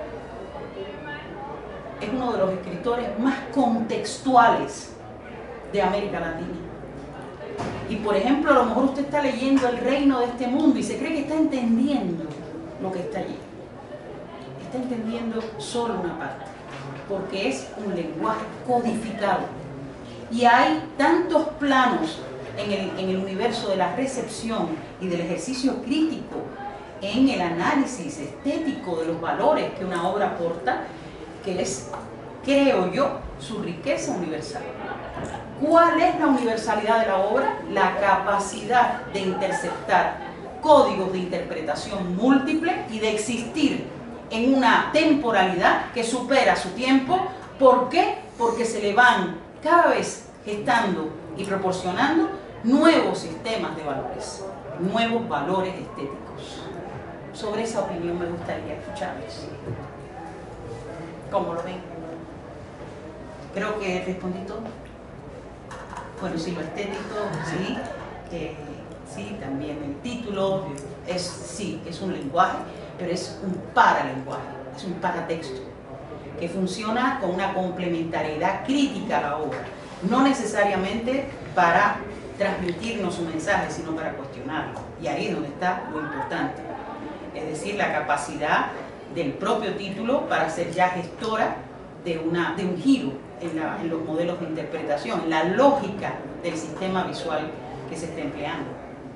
Es uno de los escritores más contextuales de América Latina. Y por ejemplo, a lo mejor usted está leyendo El reino de este mundo y se cree que está entendiendo lo que está allí. Está entendiendo solo una parte, porque es un lenguaje codificado. Y hay tantos planos en el, en el universo de la recepción y del ejercicio crítico, en el análisis estético de los valores que una obra aporta, que es, creo yo, su riqueza universal. ¿Cuál es la universalidad de la obra? La capacidad de interceptar códigos de interpretación múltiples y de existir en una temporalidad que supera su tiempo. ¿Por qué? Porque se le van cada vez gestando y proporcionando nuevos sistemas de valores, nuevos valores estéticos. Sobre esa opinión me gustaría escucharles. ¿Cómo lo ven? Creo que respondí todo. Bueno, sí, lo estético, sí, eh, sí, también el título, es, sí, es un lenguaje, pero es un paralenguaje, es un paratexto, que funciona con una complementariedad crítica a la obra, no necesariamente para transmitirnos un mensaje, sino para cuestionarlo, y ahí es donde está lo importante, es decir, la capacidad del propio título para ser ya gestora de, una, de un giro en, la, en los modelos de interpretación, en la lógica del sistema visual que se está empleando.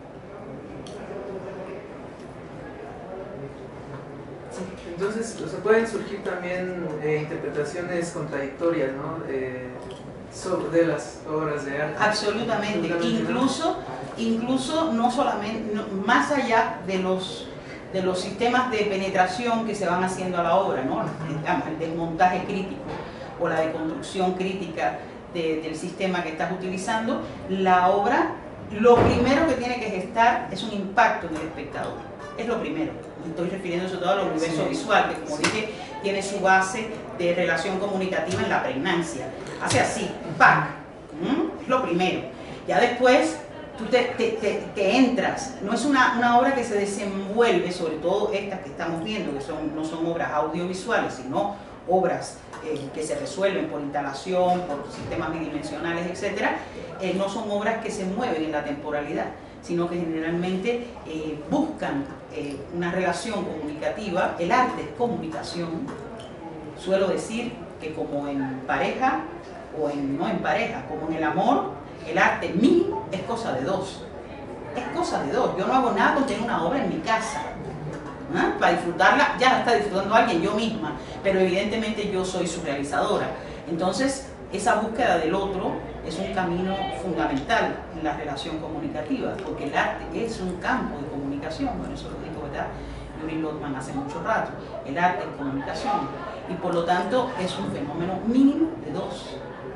Entonces, se pueden surgir también eh, interpretaciones contradictorias, ¿no? Eh, sobre, de las obras de arte. Absolutamente, Absolutamente incluso, ¿no? incluso no solamente, no, más allá de los, de los sistemas de penetración que se van haciendo a la obra, ¿no? El desmontaje crítico o la deconstrucción crítica de, del sistema que estás utilizando, la obra, lo primero que tiene que gestar es un impacto en el espectador. Es lo primero. Estoy refiriendo sobre todo al universo sí. visual, que como sí. dije, tiene su base de relación comunicativa en la pregnancia. Hace así, ¡pac! ¿Mm? Es lo primero. Ya después tú te, te, te, te entras. No es una, una obra que se desenvuelve, sobre todo estas que estamos viendo, que son, no son obras audiovisuales, sino obras eh, que se resuelven por instalación, por sistemas bidimensionales, etcétera. Eh, no son obras que se mueven en la temporalidad, sino que generalmente eh, buscan eh, una relación comunicativa. El arte es comunicación. Suelo decir que como en pareja, o en, no en pareja, como en el amor, el arte mínimo es cosa de dos. Es cosa de dos. Yo no hago nada con tener una obra en mi casa. ¿Ah? Para disfrutarla, ya la está disfrutando alguien, yo misma, pero evidentemente yo soy su realizadora. Entonces, esa búsqueda del otro es un camino fundamental en la relación comunicativa, porque el arte es un campo de comunicación. Bueno, eso lo dijo, ¿verdad?, Yuri Lotman hace mucho rato. El arte es comunicación y por lo tanto es un fenómeno mínimo de dos.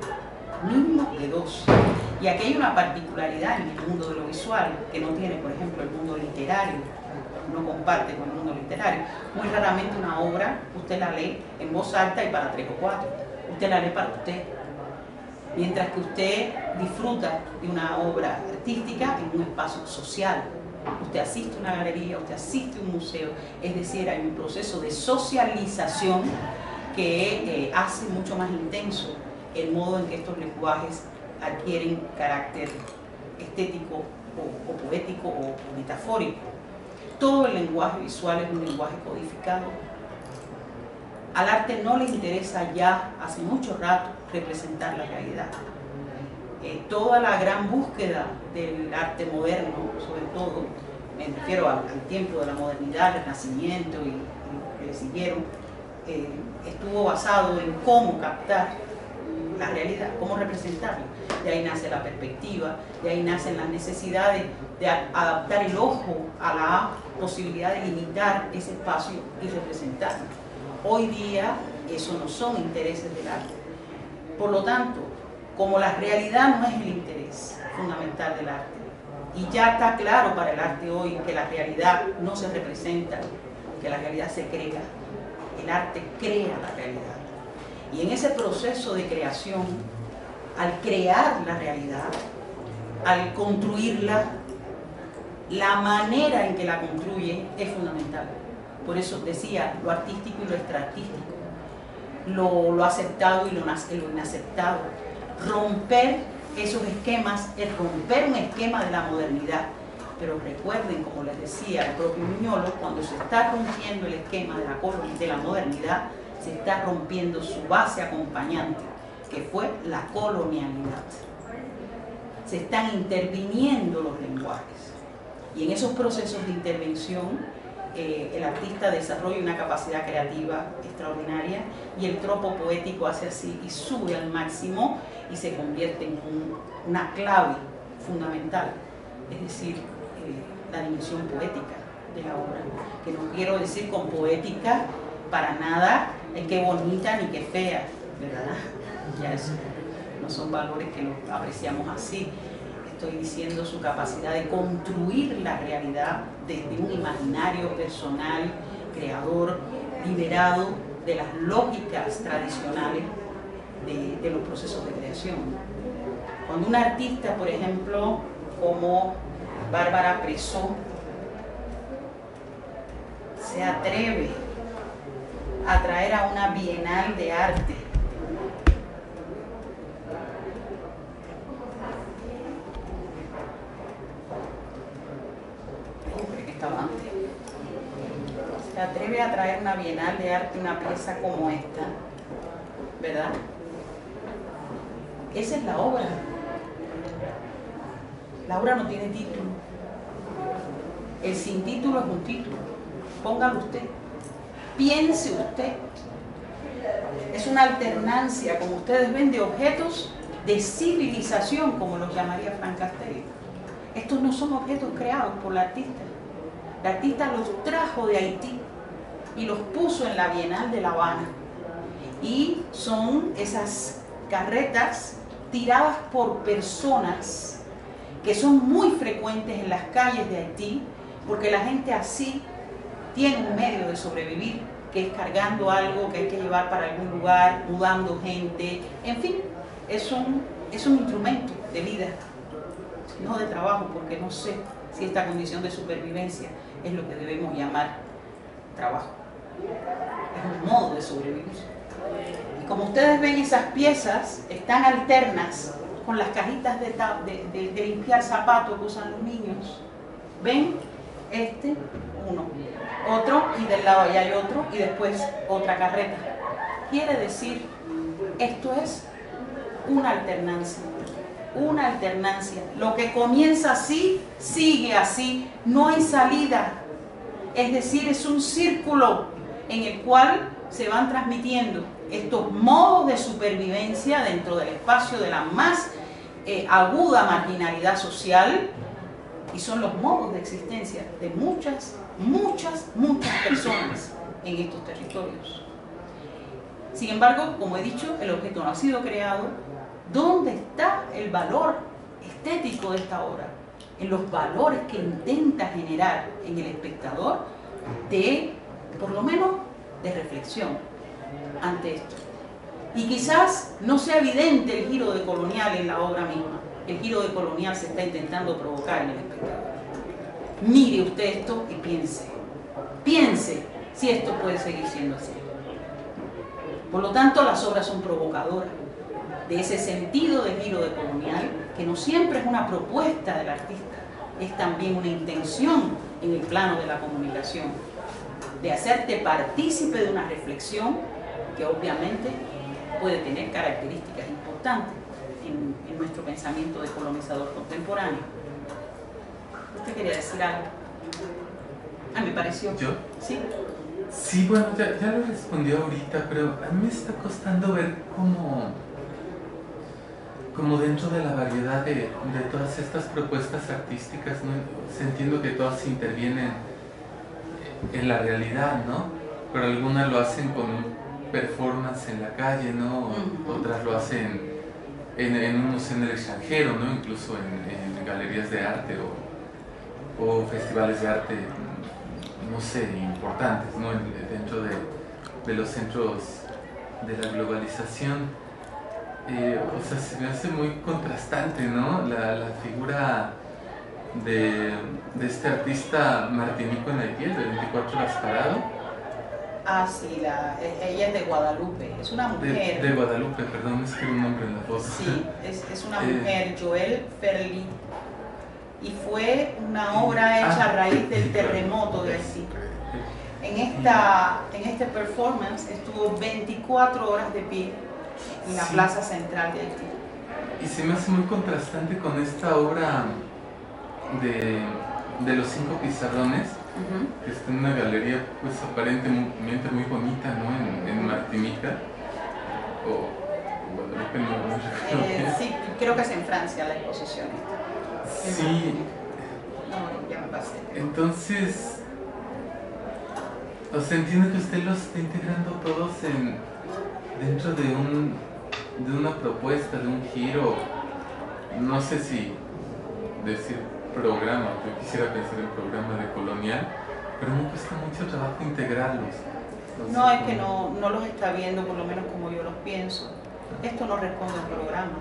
Mínimo de dos. Y aquí hay una particularidad en el mundo de lo visual que no tiene, por ejemplo, el mundo literario. No comparte con el mundo literario. Muy raramente una obra usted la lee en voz alta y para tres o cuatro. Usted la lee para usted. Mientras que usted disfruta de una obra artística en un espacio social. Usted asiste a una galería, usted asiste a un museo. Es decir, hay un proceso de socialización que eh, hace mucho más intenso el modo en que estos lenguajes adquieren carácter estético o, o poético o metafórico. Todo el lenguaje visual es un lenguaje codificado. Al arte no le interesa ya, hace mucho rato, representar la realidad. Eh, toda la gran búsqueda del arte moderno, sobre todo, me refiero al, al tiempo de la modernidad, el Renacimiento y, y lo que le siguieron, eh, estuvo basado en cómo captar la realidad, cómo representarla. De ahí nace la perspectiva, de ahí nacen las necesidades de adaptar el ojo a la posibilidad de limitar ese espacio y representarlo. Hoy día eso no son intereses del arte. Por lo tanto, como la realidad no es el interés fundamental del arte, Y ya está claro para el arte hoy que la realidad no se representa, que la realidad se crea. El arte crea la realidad. Y en ese proceso de creación, al crear la realidad, al construirla, la manera en que la construye es fundamental. Por eso decía lo artístico y lo extraartístico, lo, lo aceptado y lo, lo inaceptado. Romper esos esquemas es romper un esquema de la modernidad. Pero recuerden, como les decía el propio Miñolo, cuando se está rompiendo el esquema de la, de la modernidad, se está rompiendo su base acompañante, que fue la colonialidad. Se están interviniendo los lenguajes. Y en esos procesos de intervención, eh, el artista desarrolla una capacidad creativa extraordinaria y el tropo poético hace así y sube al máximo y se convierte en un, una clave fundamental. Es decir, la dimensión poética de la obra, que no quiero decir con poética para nada el que bonita ni que fea, ¿verdad? Ya eso no son valores que los apreciamos así. Estoy diciendo su capacidad de construir la realidad desde un imaginario personal, creador, liberado de las lógicas tradicionales de, de los procesos de creación. Cuando un artista, por ejemplo, como Bárbara Presó, se atreve a traer a una bienal de arte se atreve a traer una bienal de arte una pieza como esta, ¿verdad? Esa es la obra. La obra no tiene título. El sin título es un título. Póngalo usted. Piense usted. Es una alternancia, como ustedes ven, de objetos de civilización, como los llamaría Frank Castelli. Estos no son objetos creados por la artista. La artista los trajo de Haití y los puso en la Bienal de La Habana. Y son esas carretas tiradas por personas que son muy frecuentes en las calles de Haití, porque la gente así tiene un medio de sobrevivir, que es cargando algo que hay que llevar para algún lugar, mudando gente, en fin, es un, es un instrumento de vida, no de trabajo, porque no sé si esta condición de supervivencia es lo que debemos llamar trabajo. Es un modo de sobrevivir. Y como ustedes ven, esas piezas están alternas con las cajitas de, de, de, de limpiar zapatos que usan los niños. ¿Ven? Este, uno, otro, y del lado allá hay otro, y después otra carreta. Quiere decir, esto es una alternancia. Una alternancia. Lo que comienza así, sigue así. No hay salida. Es decir, es un círculo en el cual se van transmitiendo estos modos de supervivencia dentro del espacio de la más eh, aguda marginalidad social, y son los modos de existencia de muchas, muchas, muchas personas en estos territorios. Sin embargo, como he dicho, el objeto no ha sido creado. ¿Dónde está el valor estético de esta obra? En los valores que intenta generar en el espectador de, por lo menos, de reflexión ante esto. Y quizás no sea evidente el giro de colonial en la obra misma. El giro de colonial se está intentando provocar en el espectador. Mire usted esto y piense. Piense si esto puede seguir siendo así. Por lo tanto, las obras son provocadoras de ese sentido de giro de colonial, que no siempre es una propuesta del artista, es también una intención en el plano de la comunicación, de hacerte partícipe de una reflexión que obviamente puede tener características importantes en, en nuestro pensamiento de colonizador contemporáneo. ¿Usted quería decir algo? Ah, me pareció. ¿Yo? Sí. Sí, bueno, ya, ya lo respondió ahorita, pero a mí me está costando ver cómo, como dentro de la variedad de, de todas estas propuestas artísticas, ¿no? Entiendo que todas intervienen en la realidad, ¿no? Pero algunas lo hacen con un performance en la calle, ¿no? Uh-huh. Otras lo hacen en, en un museo en el extranjero, ¿no? Incluso en, en galerías de arte o, o festivales de arte, no sé, importantes, ¿no? Dentro de, de los centros de la globalización. Eh, o sea, se me hace muy contrastante, ¿no? La, la figura de, de este artista martinico en Haití, de veinticuatro horas parado. Ah, sí, la, ella es de Guadalupe, es una mujer. De, de Guadalupe, perdón, es que un nombre en la voz. Sí, es, es una Eh, mujer, Joelle Ferli, y fue una obra hecha ah, a raíz del sí, claro. terremoto de Haití. En esta, en este performance estuvo veinticuatro horas de pie en la Sí. plaza central de Haití. Y se me hace muy contrastante con esta obra de, de los cinco pizarrones, Uh-huh. que está en una galería pues aparentemente muy bonita, ¿no? En, en Martinica o Guadalupe, no, no recuerdo Eh, bien. sí, creo que es en Francia la exposición esta. Sí, No, ya me pasé. entonces, o sea, entiendo que usted los está integrando todos en, dentro de, un, de una propuesta, de un giro, no sé si decir programa, yo quisiera pensar en programa de colonial, pero me cuesta mucho trabajo integrarlos. No, No, sé es que cómo- no, no los está viendo, por lo menos como yo los pienso. Esto no responde al programa.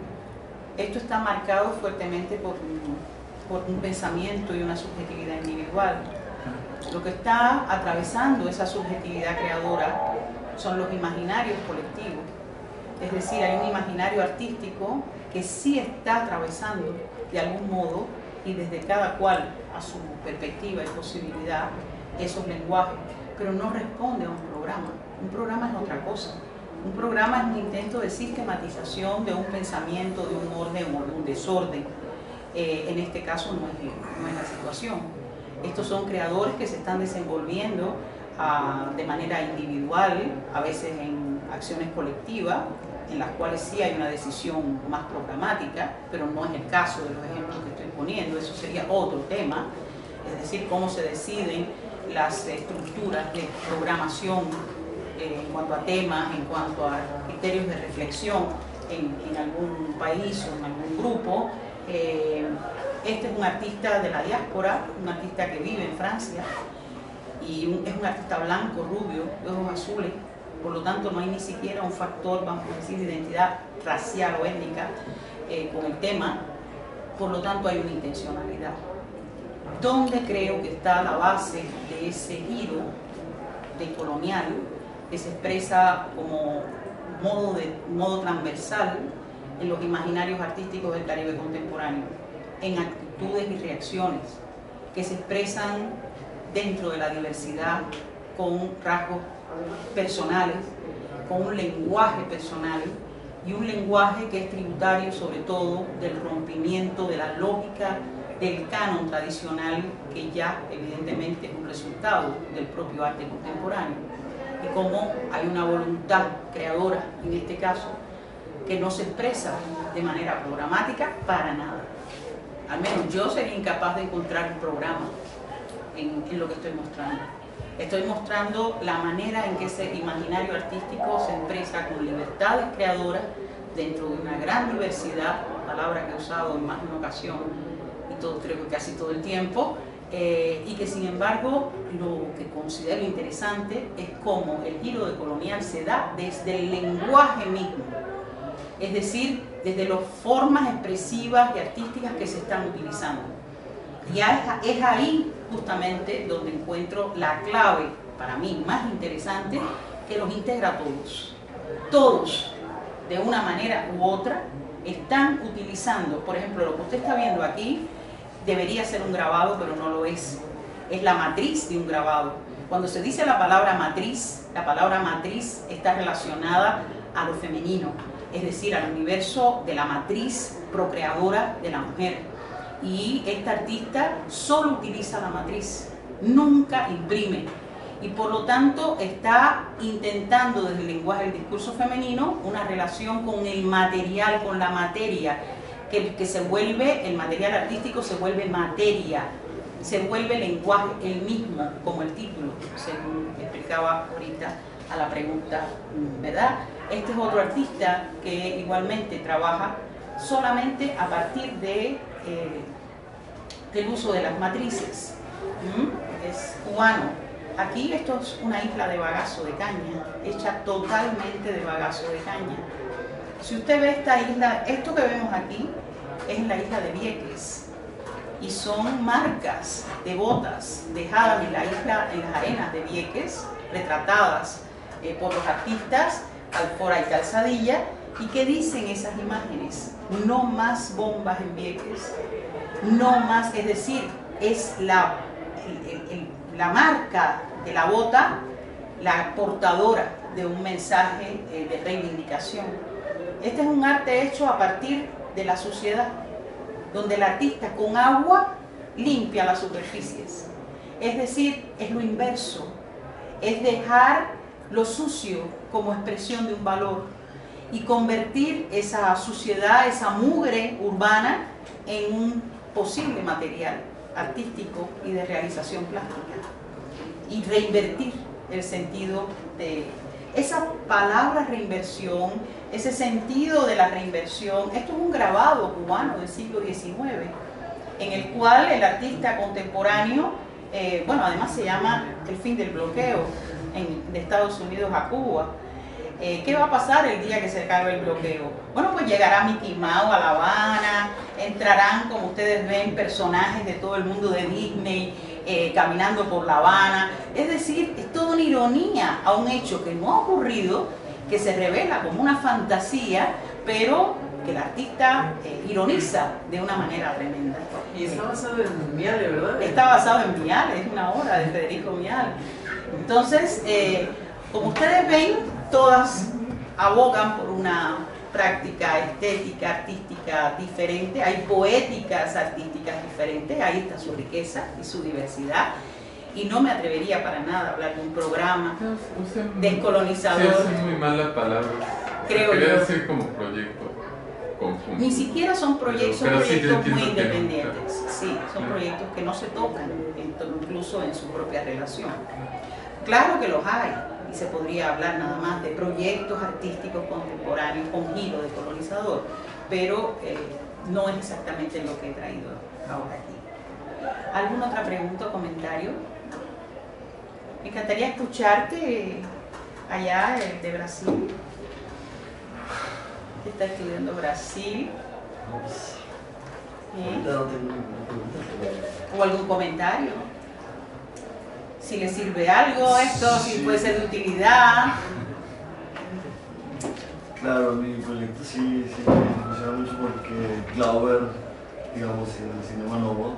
Esto está marcado fuertemente por un, por un pensamiento y una subjetividad individual. Lo que está atravesando esa subjetividad creadora son los imaginarios colectivos. Es decir, hay un imaginario artístico que sí está atravesando de algún modo y desde cada cual a su perspectiva y posibilidad esos lenguajes, pero no responde a un programa. Un programa es otra cosa. Un programa es un intento de sistematización de un pensamiento, de un orden o de un desorden. Eh, en este caso no es, no es la situación. Estos son creadores que se están desenvolviendo uh, de manera individual, a veces en acciones colectivas, en las cuales sí hay una decisión más programática, pero no es el caso de los ejemplos que estoy poniendo, eso sería otro tema, es decir, cómo se deciden las estructuras de programación eh, en cuanto a temas, en cuanto a criterios de reflexión en, en algún país o en algún grupo. Eh, este es un artista de la diáspora, un artista que vive en Francia, y un, es un artista blanco, rubio, de ojos azules. Por lo tanto, no hay ni siquiera un factor, vamos a decir, de identidad racial o étnica eh, con el tema. Por lo tanto, hay una intencionalidad. ¿Dónde creo que está la base de ese giro de colonial que se expresa como modo, de, modo transversal en los imaginarios artísticos del Caribe contemporáneo? En actitudes y reacciones que se expresan dentro de la diversidad con rasgos personales, con un lenguaje personal y un lenguaje que es tributario sobre todo del rompimiento de la lógica del canon tradicional, que ya evidentemente es un resultado del propio arte contemporáneo, y cómo hay una voluntad creadora en este caso que no se expresa de manera programática para nada. Al menos yo sería incapaz de encontrar un programa en, en lo que estoy mostrando. Estoy mostrando la manera en que ese imaginario artístico se expresa con libertades creadoras dentro de una gran diversidad, palabra que he usado en más de una ocasión y todo, creo que casi todo el tiempo, eh, y que sin embargo lo que considero interesante es cómo el giro de colonial se da desde el lenguaje mismo, es decir, desde las formas expresivas y artísticas que se están utilizando. Y es ahí justamente donde encuentro la clave, para mí más interesante, que los integra a todos. Todos, de una manera u otra, están utilizando, por ejemplo, lo que usted está viendo aquí, debería ser un grabado, pero no lo es. Es la matriz de un grabado. Cuando se dice la palabra matriz, la palabra matriz está relacionada a lo femenino, es decir, al universo de la matriz procreadora de la mujer. Y esta artista solo utiliza la matriz, nunca imprime, y por lo tanto está intentando desde el lenguaje del discurso femenino una relación con el material, con la materia, que, que se vuelve, el material artístico se vuelve materia, se vuelve lenguaje el mismo, como el título, según explicaba ahorita a la pregunta, ¿verdad? Este es otro artista que igualmente trabaja solamente a partir de, eh, del uso de las matrices. ¿Mm? Es cubano. Aquí esto es una isla de bagazo de caña, hecha totalmente de bagazo de caña. Si usted ve esta isla, esto que vemos aquí es la isla de Vieques y son marcas de botas dejadas en la isla, en las arenas de Vieques, retratadas eh, por los artistas Alfora y Calzadilla. ¿Y qué dicen esas imágenes? No más bombas en Vieques, no más, es decir, es la, el, el, el, la marca de la bota, la portadora de un mensaje eh, de reivindicación. Este es un arte hecho a partir de la suciedad, donde el artista con agua limpia las superficies. Es decir, es lo inverso, es dejar lo sucio como expresión de un valor y convertir esa suciedad, esa mugre urbana en un posible material artístico y de realización plástica y reinvertir el sentido de esa palabra reinversión, ese sentido de la reinversión. Esto es un grabado cubano del siglo diecinueve en el cual el artista contemporáneo, eh, bueno, además se llama El fin del bloqueo en, de Estados Unidos a Cuba. Eh, ¿Qué va a pasar el día que se acabe el bloqueo? Bueno, pues llegará Mickey Mouse a La Habana, entrarán, como ustedes ven, personajes de todo el mundo de Disney eh, caminando por La Habana. Es decir, es toda una ironía a un hecho que no ha ocurrido, que se revela como una fantasía, pero que el artista eh, ironiza de una manera tremenda. Y está basado en Miale, ¿verdad? Está basado en Miale, es una obra de Federico Miale. Entonces, eh, como ustedes ven, todas abogan por una práctica estética, artística diferente. Hay poéticas artísticas diferentes, ahí está su riqueza y su diversidad. Y no me atrevería para nada a hablar de un programa descolonizador. Sí, es muy mala palabra. Creo Quería yo. decir como proyecto conjunto. Ni siquiera son proyectos, Pero, son pero sí, proyectos muy que no, independientes. claro. Sí, son Claro. proyectos que no se tocan, incluso en su propia relación. Claro que los hay, y se podría hablar nada más de proyectos artísticos contemporáneos con giro de colonizador, pero eh, no es exactamente lo que he traído ahora aquí. ¿Alguna otra pregunta o comentario? Me encantaría escucharte allá, el de Brasil, que está estudiando Brasil. ¿Eh? Ahorita no tengo ninguna pregunta, pero ¿O algún comentario? Si le sirve algo esto, si Sí. puede ser de utilidad. claro, mi proyecto sí, sí me emociona mucho porque Glauber, digamos, en el cinema nuevo,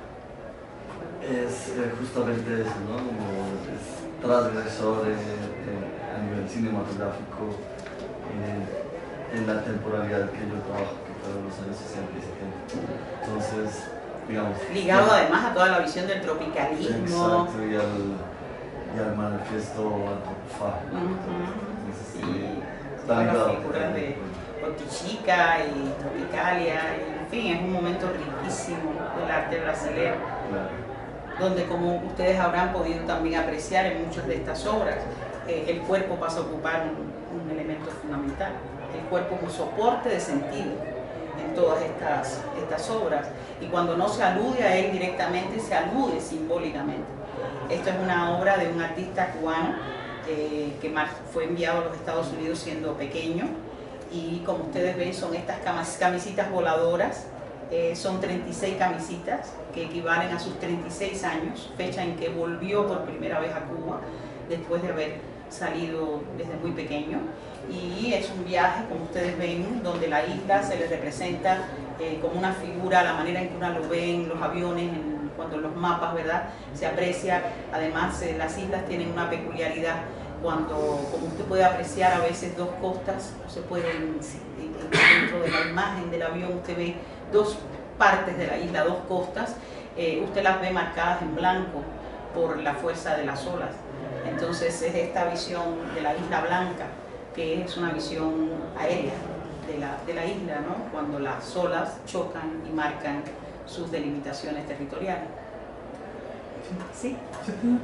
es eh, justamente eso, ¿no? Como es transgresor eh, eh, a nivel cinematográfico eh, en la temporalidad que yo trabajo, que fue en los años sesenta y setenta. Entonces, digamos... Ligado además a toda la visión del tropicalismo. Exacto, y al, y al manifiesto antropofágico. Ujú. Entonces, Sí, sí, está todas las ligado. figuras de Otichica y Tropicalia, y, en fin, es un momento riquísimo del arte brasileño, Claro. donde, como ustedes habrán podido también apreciar en muchas de estas obras, eh, el cuerpo pasa a ocupar un, un elemento fundamental. El cuerpo es un soporte de sentido en todas estas, estas obras, y cuando no se alude a él directamente, se alude simbólicamente. Esto es una obra de un artista cubano eh, que fue enviado a los Estados Unidos siendo pequeño, y como ustedes ven son estas camas, camisitas voladoras. Eh, son treinta y seis camisitas que equivalen a sus treinta y seis años, fecha en que volvió por primera vez a Cuba después de haber salido desde muy pequeño. Y es un viaje, como ustedes ven, donde la isla se les representa eh, como una figura, la manera en que uno lo ve en los aviones, en, cuando en los mapas, ¿verdad? Se aprecia. Además, eh, las islas tienen una peculiaridad cuando, como usted puede apreciar a veces dos costas, se puede, dentro de la imagen del avión usted ve dos partes de la isla, dos costas, eh, usted las ve marcadas en blanco por la fuerza de las olas. Entonces es esta visión de la isla blanca, que es una visión aérea de la, de la isla, ¿no? Cuando las olas chocan y marcan sus delimitaciones territoriales. ¿Sí? Yo tengo otra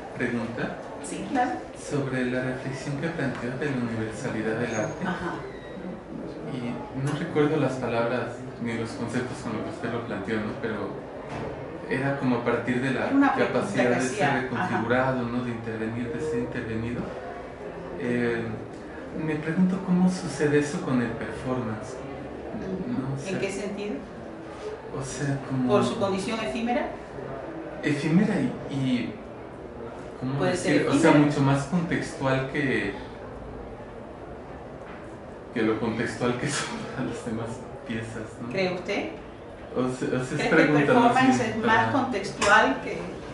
pregunta. Sí, claro. Sobre la reflexión que planteó de la universalidad del arte. Ajá. Y no recuerdo las palabras ni los conceptos con los que usted lo planteó, ¿no? Pero era como a partir de la Una capacidad de ser hacía, reconfigurado, ¿no? De intervenir, de ser intervenido. Eh, me pregunto cómo sucede eso con el performance, ¿no? O sea, ¿En qué sentido? O sea, como... ¿Por su condición efímera? Efímera y... y ¿cómo Puede decir? ser O sea, efímera. mucho más contextual que... que lo contextual que son las demás piezas, ¿no? ¿Cree usted? O sea, o sea, es ¿Cree que el pregunta más performance bien es para- más contextual que...?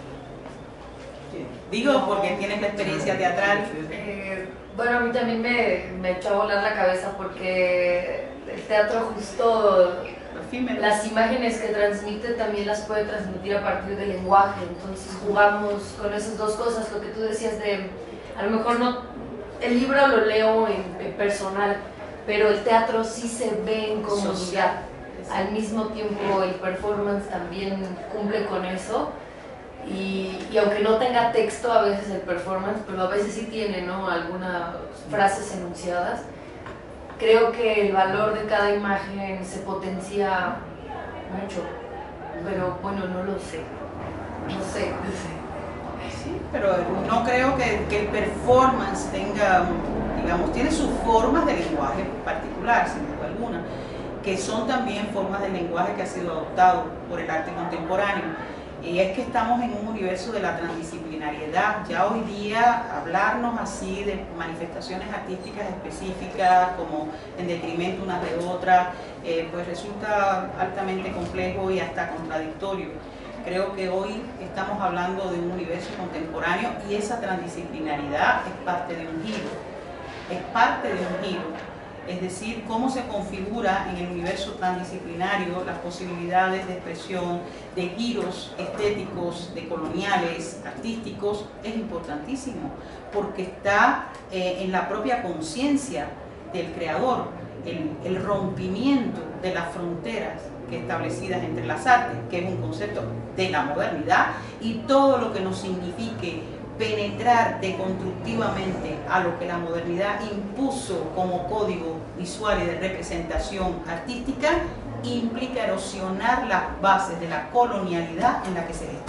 que- Digo, porque tienes la experiencia teatral. Eh, bueno, a mí también me, me echó a volar la cabeza porque el teatro justo, Efímero. las imágenes que transmite también las puede transmitir a partir del lenguaje, entonces jugamos con esas dos cosas, lo que tú decías de, a lo mejor no, el libro lo leo en, en personal, pero el teatro sí se ve en comunidad, al mismo tiempo el performance también cumple con eso. Y, y aunque no tenga texto a veces el performance, pero a veces sí tiene, ¿no?, algunas frases enunciadas, creo que el valor de cada imagen se potencia mucho, pero bueno, no lo sé, no sé. Sí, pero no creo que, que el performance tenga, digamos, tiene sus formas de lenguaje particular, sin duda alguna, que son también formas de lenguaje que ha sido adoptado por el arte contemporáneo. Y es que estamos en un universo de la transdisciplinariedad. Ya hoy día hablarnos así de manifestaciones artísticas específicas, como en detrimento unas de otras, eh, pues resulta altamente complejo y hasta contradictorio. Creo que hoy estamos hablando de un universo contemporáneo y esa transdisciplinaridad es parte de un giro. Es parte de un giro. Es decir, cómo se configura en el universo transdisciplinario las posibilidades de expresión, de giros estéticos, de coloniales, artísticos, es importantísimo, porque está eh, en la propia conciencia del creador, el, el rompimiento de las fronteras que establecidas entre las artes, que es un concepto de la modernidad, y todo lo que nos signifique penetrar deconstructivamente a lo que la modernidad impuso como código visual y de representación artística, implica erosionar las bases de la colonialidad en la que se gestó.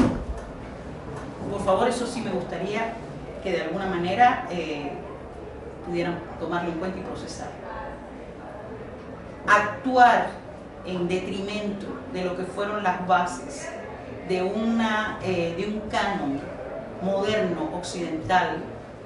Por favor, eso sí me gustaría que de alguna manera eh, pudieran tomarlo en cuenta y procesar. Actuar en detrimento de lo que fueron las bases de, una, eh, de un canon moderno occidental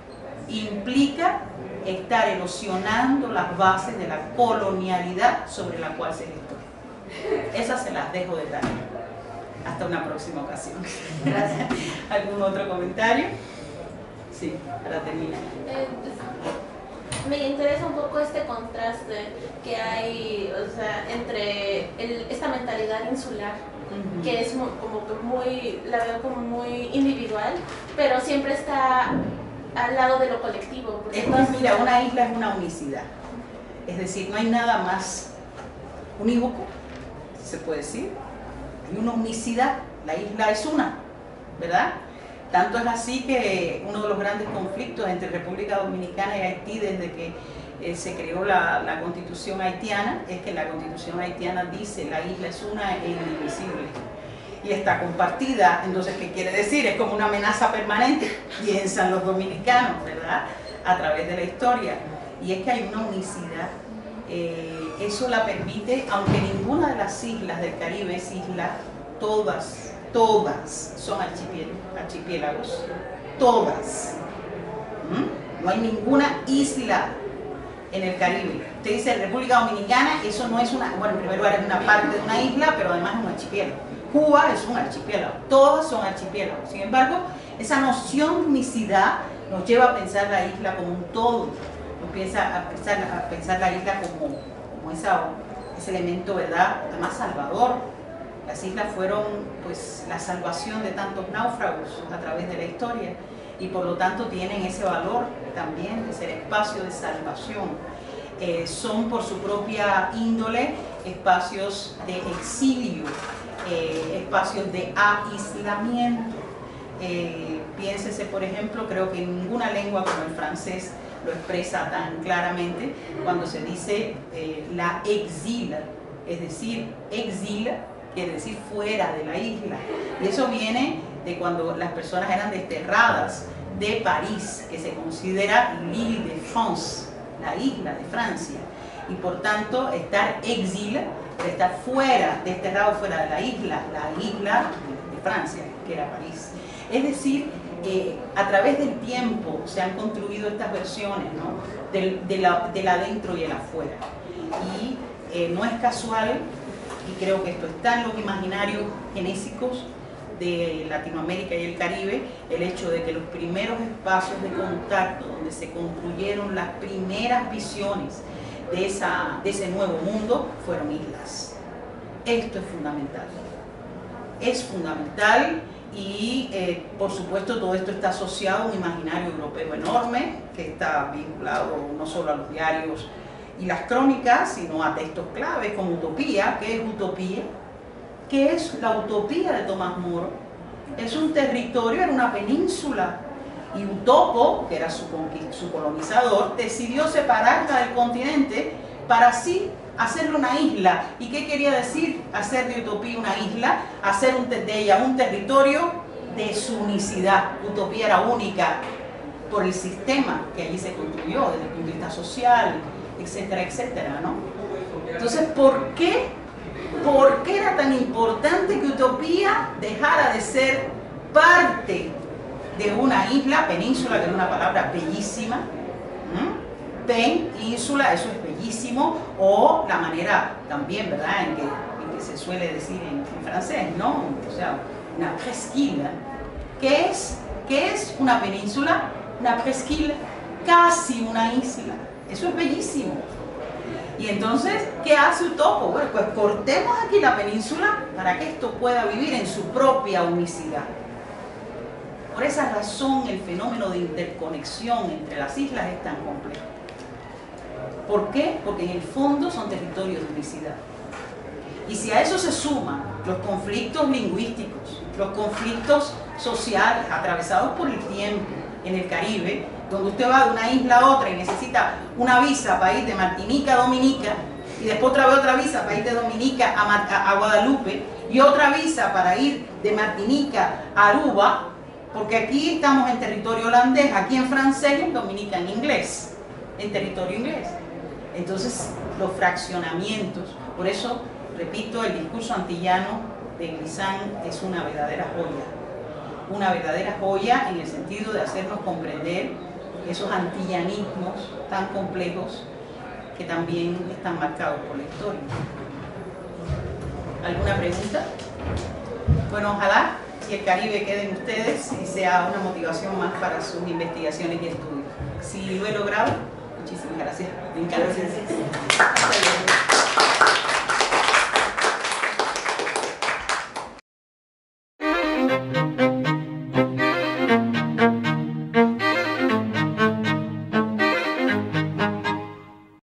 implica estar erosionando las bases de la colonialidad sobre la cual se gestó. Esas se las dejo de tarea. Hasta una próxima ocasión. Gracias. ¿Algún otro comentario? Sí, para terminar. Eh, pues, me interesa un poco este contraste que hay, o sea, entre el, esta mentalidad insular, uh-huh, que es muy, como que muy, la veo como muy individual, pero siempre está al lado de lo colectivo. Es que, mira, una isla es una unicidad. Es decir, no hay nada más unívoco, se puede decir. Hay una unicidad, la isla es una, ¿verdad? Tanto es así que uno de los grandes conflictos entre República Dominicana y Haití desde que eh, se creó la, la Constitución haitiana es que la Constitución haitiana dice la isla es una e indivisible y está compartida. Entonces, ¿qué quiere decir? Es como una amenaza permanente, piensan los dominicanos, ¿verdad? A través de la historia. Y es que hay una unicidad. Eh, eso la permite, aunque ninguna de las islas del Caribe es isla, todas, todas son archipiélagos, archipiélagos todas. ¿Mm? No hay ninguna isla en el Caribe. Usted dice República Dominicana, eso no es una, bueno, en primer lugar es una parte de una isla, pero además es un archipiélago. Cuba es un archipiélago, todas son archipiélagos. Sin embargo, esa noción de unicidad nos lleva a pensar la isla como un todo. Empieza a pensar, a pensar la isla como, como esa, ese elemento, ¿verdad?, además salvador. Las islas fueron, pues, la salvación de tantos náufragos a través de la historia y por lo tanto tienen ese valor también de ser espacio de salvación. Eh, son por su propia índole espacios de exilio, eh, espacios de aislamiento. Eh, Piénsese, por ejemplo, creo que ninguna lengua como el francés lo expresa tan claramente cuando se dice eh, la exil, es decir, exil quiere decir fuera de la isla. Y eso viene de cuando las personas eran desterradas de París, que se considera l'île de France, la isla de Francia. Y por tanto, estar exil, estar fuera, desterrado fuera de la isla, la isla de Francia, que era París. Es decir, eh, a través del tiempo se han construido estas versiones, ¿no? del, de la, del adentro y el afuera. Y eh, no es casual, y creo que esto está en los imaginarios genésicos de Latinoamérica y el Caribe, el hecho de que los primeros espacios de contacto donde se construyeron las primeras visiones de, esa, de ese nuevo mundo fueron islas. Esto es fundamental. Es fundamental y eh, por supuesto todo esto está asociado a un imaginario europeo enorme que está vinculado no solo a los diarios y las crónicas, sino a textos claves como Utopía. ¿Qué es Utopía? ¿Qué es la utopía de Tomás Moro? Es un territorio, era una península, y Utopo, que era su, su colonizador, decidió separarla del continente para así hacerle una isla. ¿Y qué quería decir hacer de Utopía una isla? Hacer un, de ella un territorio de su unicidad. Utopía era única por el sistema que allí se construyó, desde el punto de vista social, etcétera, etcétera, ¿no? Entonces, ¿por qué? ¿Por qué era tan importante que Utopía dejara de ser parte de una isla, península, que es una palabra bellísima? ¿Mm? Pen, ínsula, eso es bellísimo, o la manera también, ¿verdad?, en que, en que se suele decir en, en francés, ¿no? O sea, una presqu'île. ¿Qué es? ¿Qué es una península? Una presqu'île, casi una isla. Eso es bellísimo. Y entonces, ¿qué hace Utopo? Bueno, pues cortemos aquí la península para que esto pueda vivir en su propia unicidad. Por esa razón, el fenómeno de interconexión entre las islas es tan complejo. ¿Por qué? Porque en el fondo son territorios de unicidad. Y si a eso se suman los conflictos lingüísticos, los conflictos sociales atravesados por el tiempo en el Caribe, donde usted va de una isla a otra y necesita una visa para ir de Martinica a Dominica, y después otra vez otra visa para ir de Dominica a, Mar a Guadalupe, y otra visa para ir de Martinica a Aruba, porque aquí estamos en territorio holandés, aquí en francés y en Dominica en inglés, en territorio inglés. Entonces, los fraccionamientos, por eso, repito, el discurso antillano de Glissant es una verdadera joya, una verdadera joya en el sentido de hacernos comprender esos antillanismos tan complejos que también están marcados por la historia. ¿Alguna pregunta? Bueno, ojalá que el Caribe quede en ustedes y sea una motivación más para sus investigaciones y estudios. Si lo he logrado, muchísimas gracias. Gracias.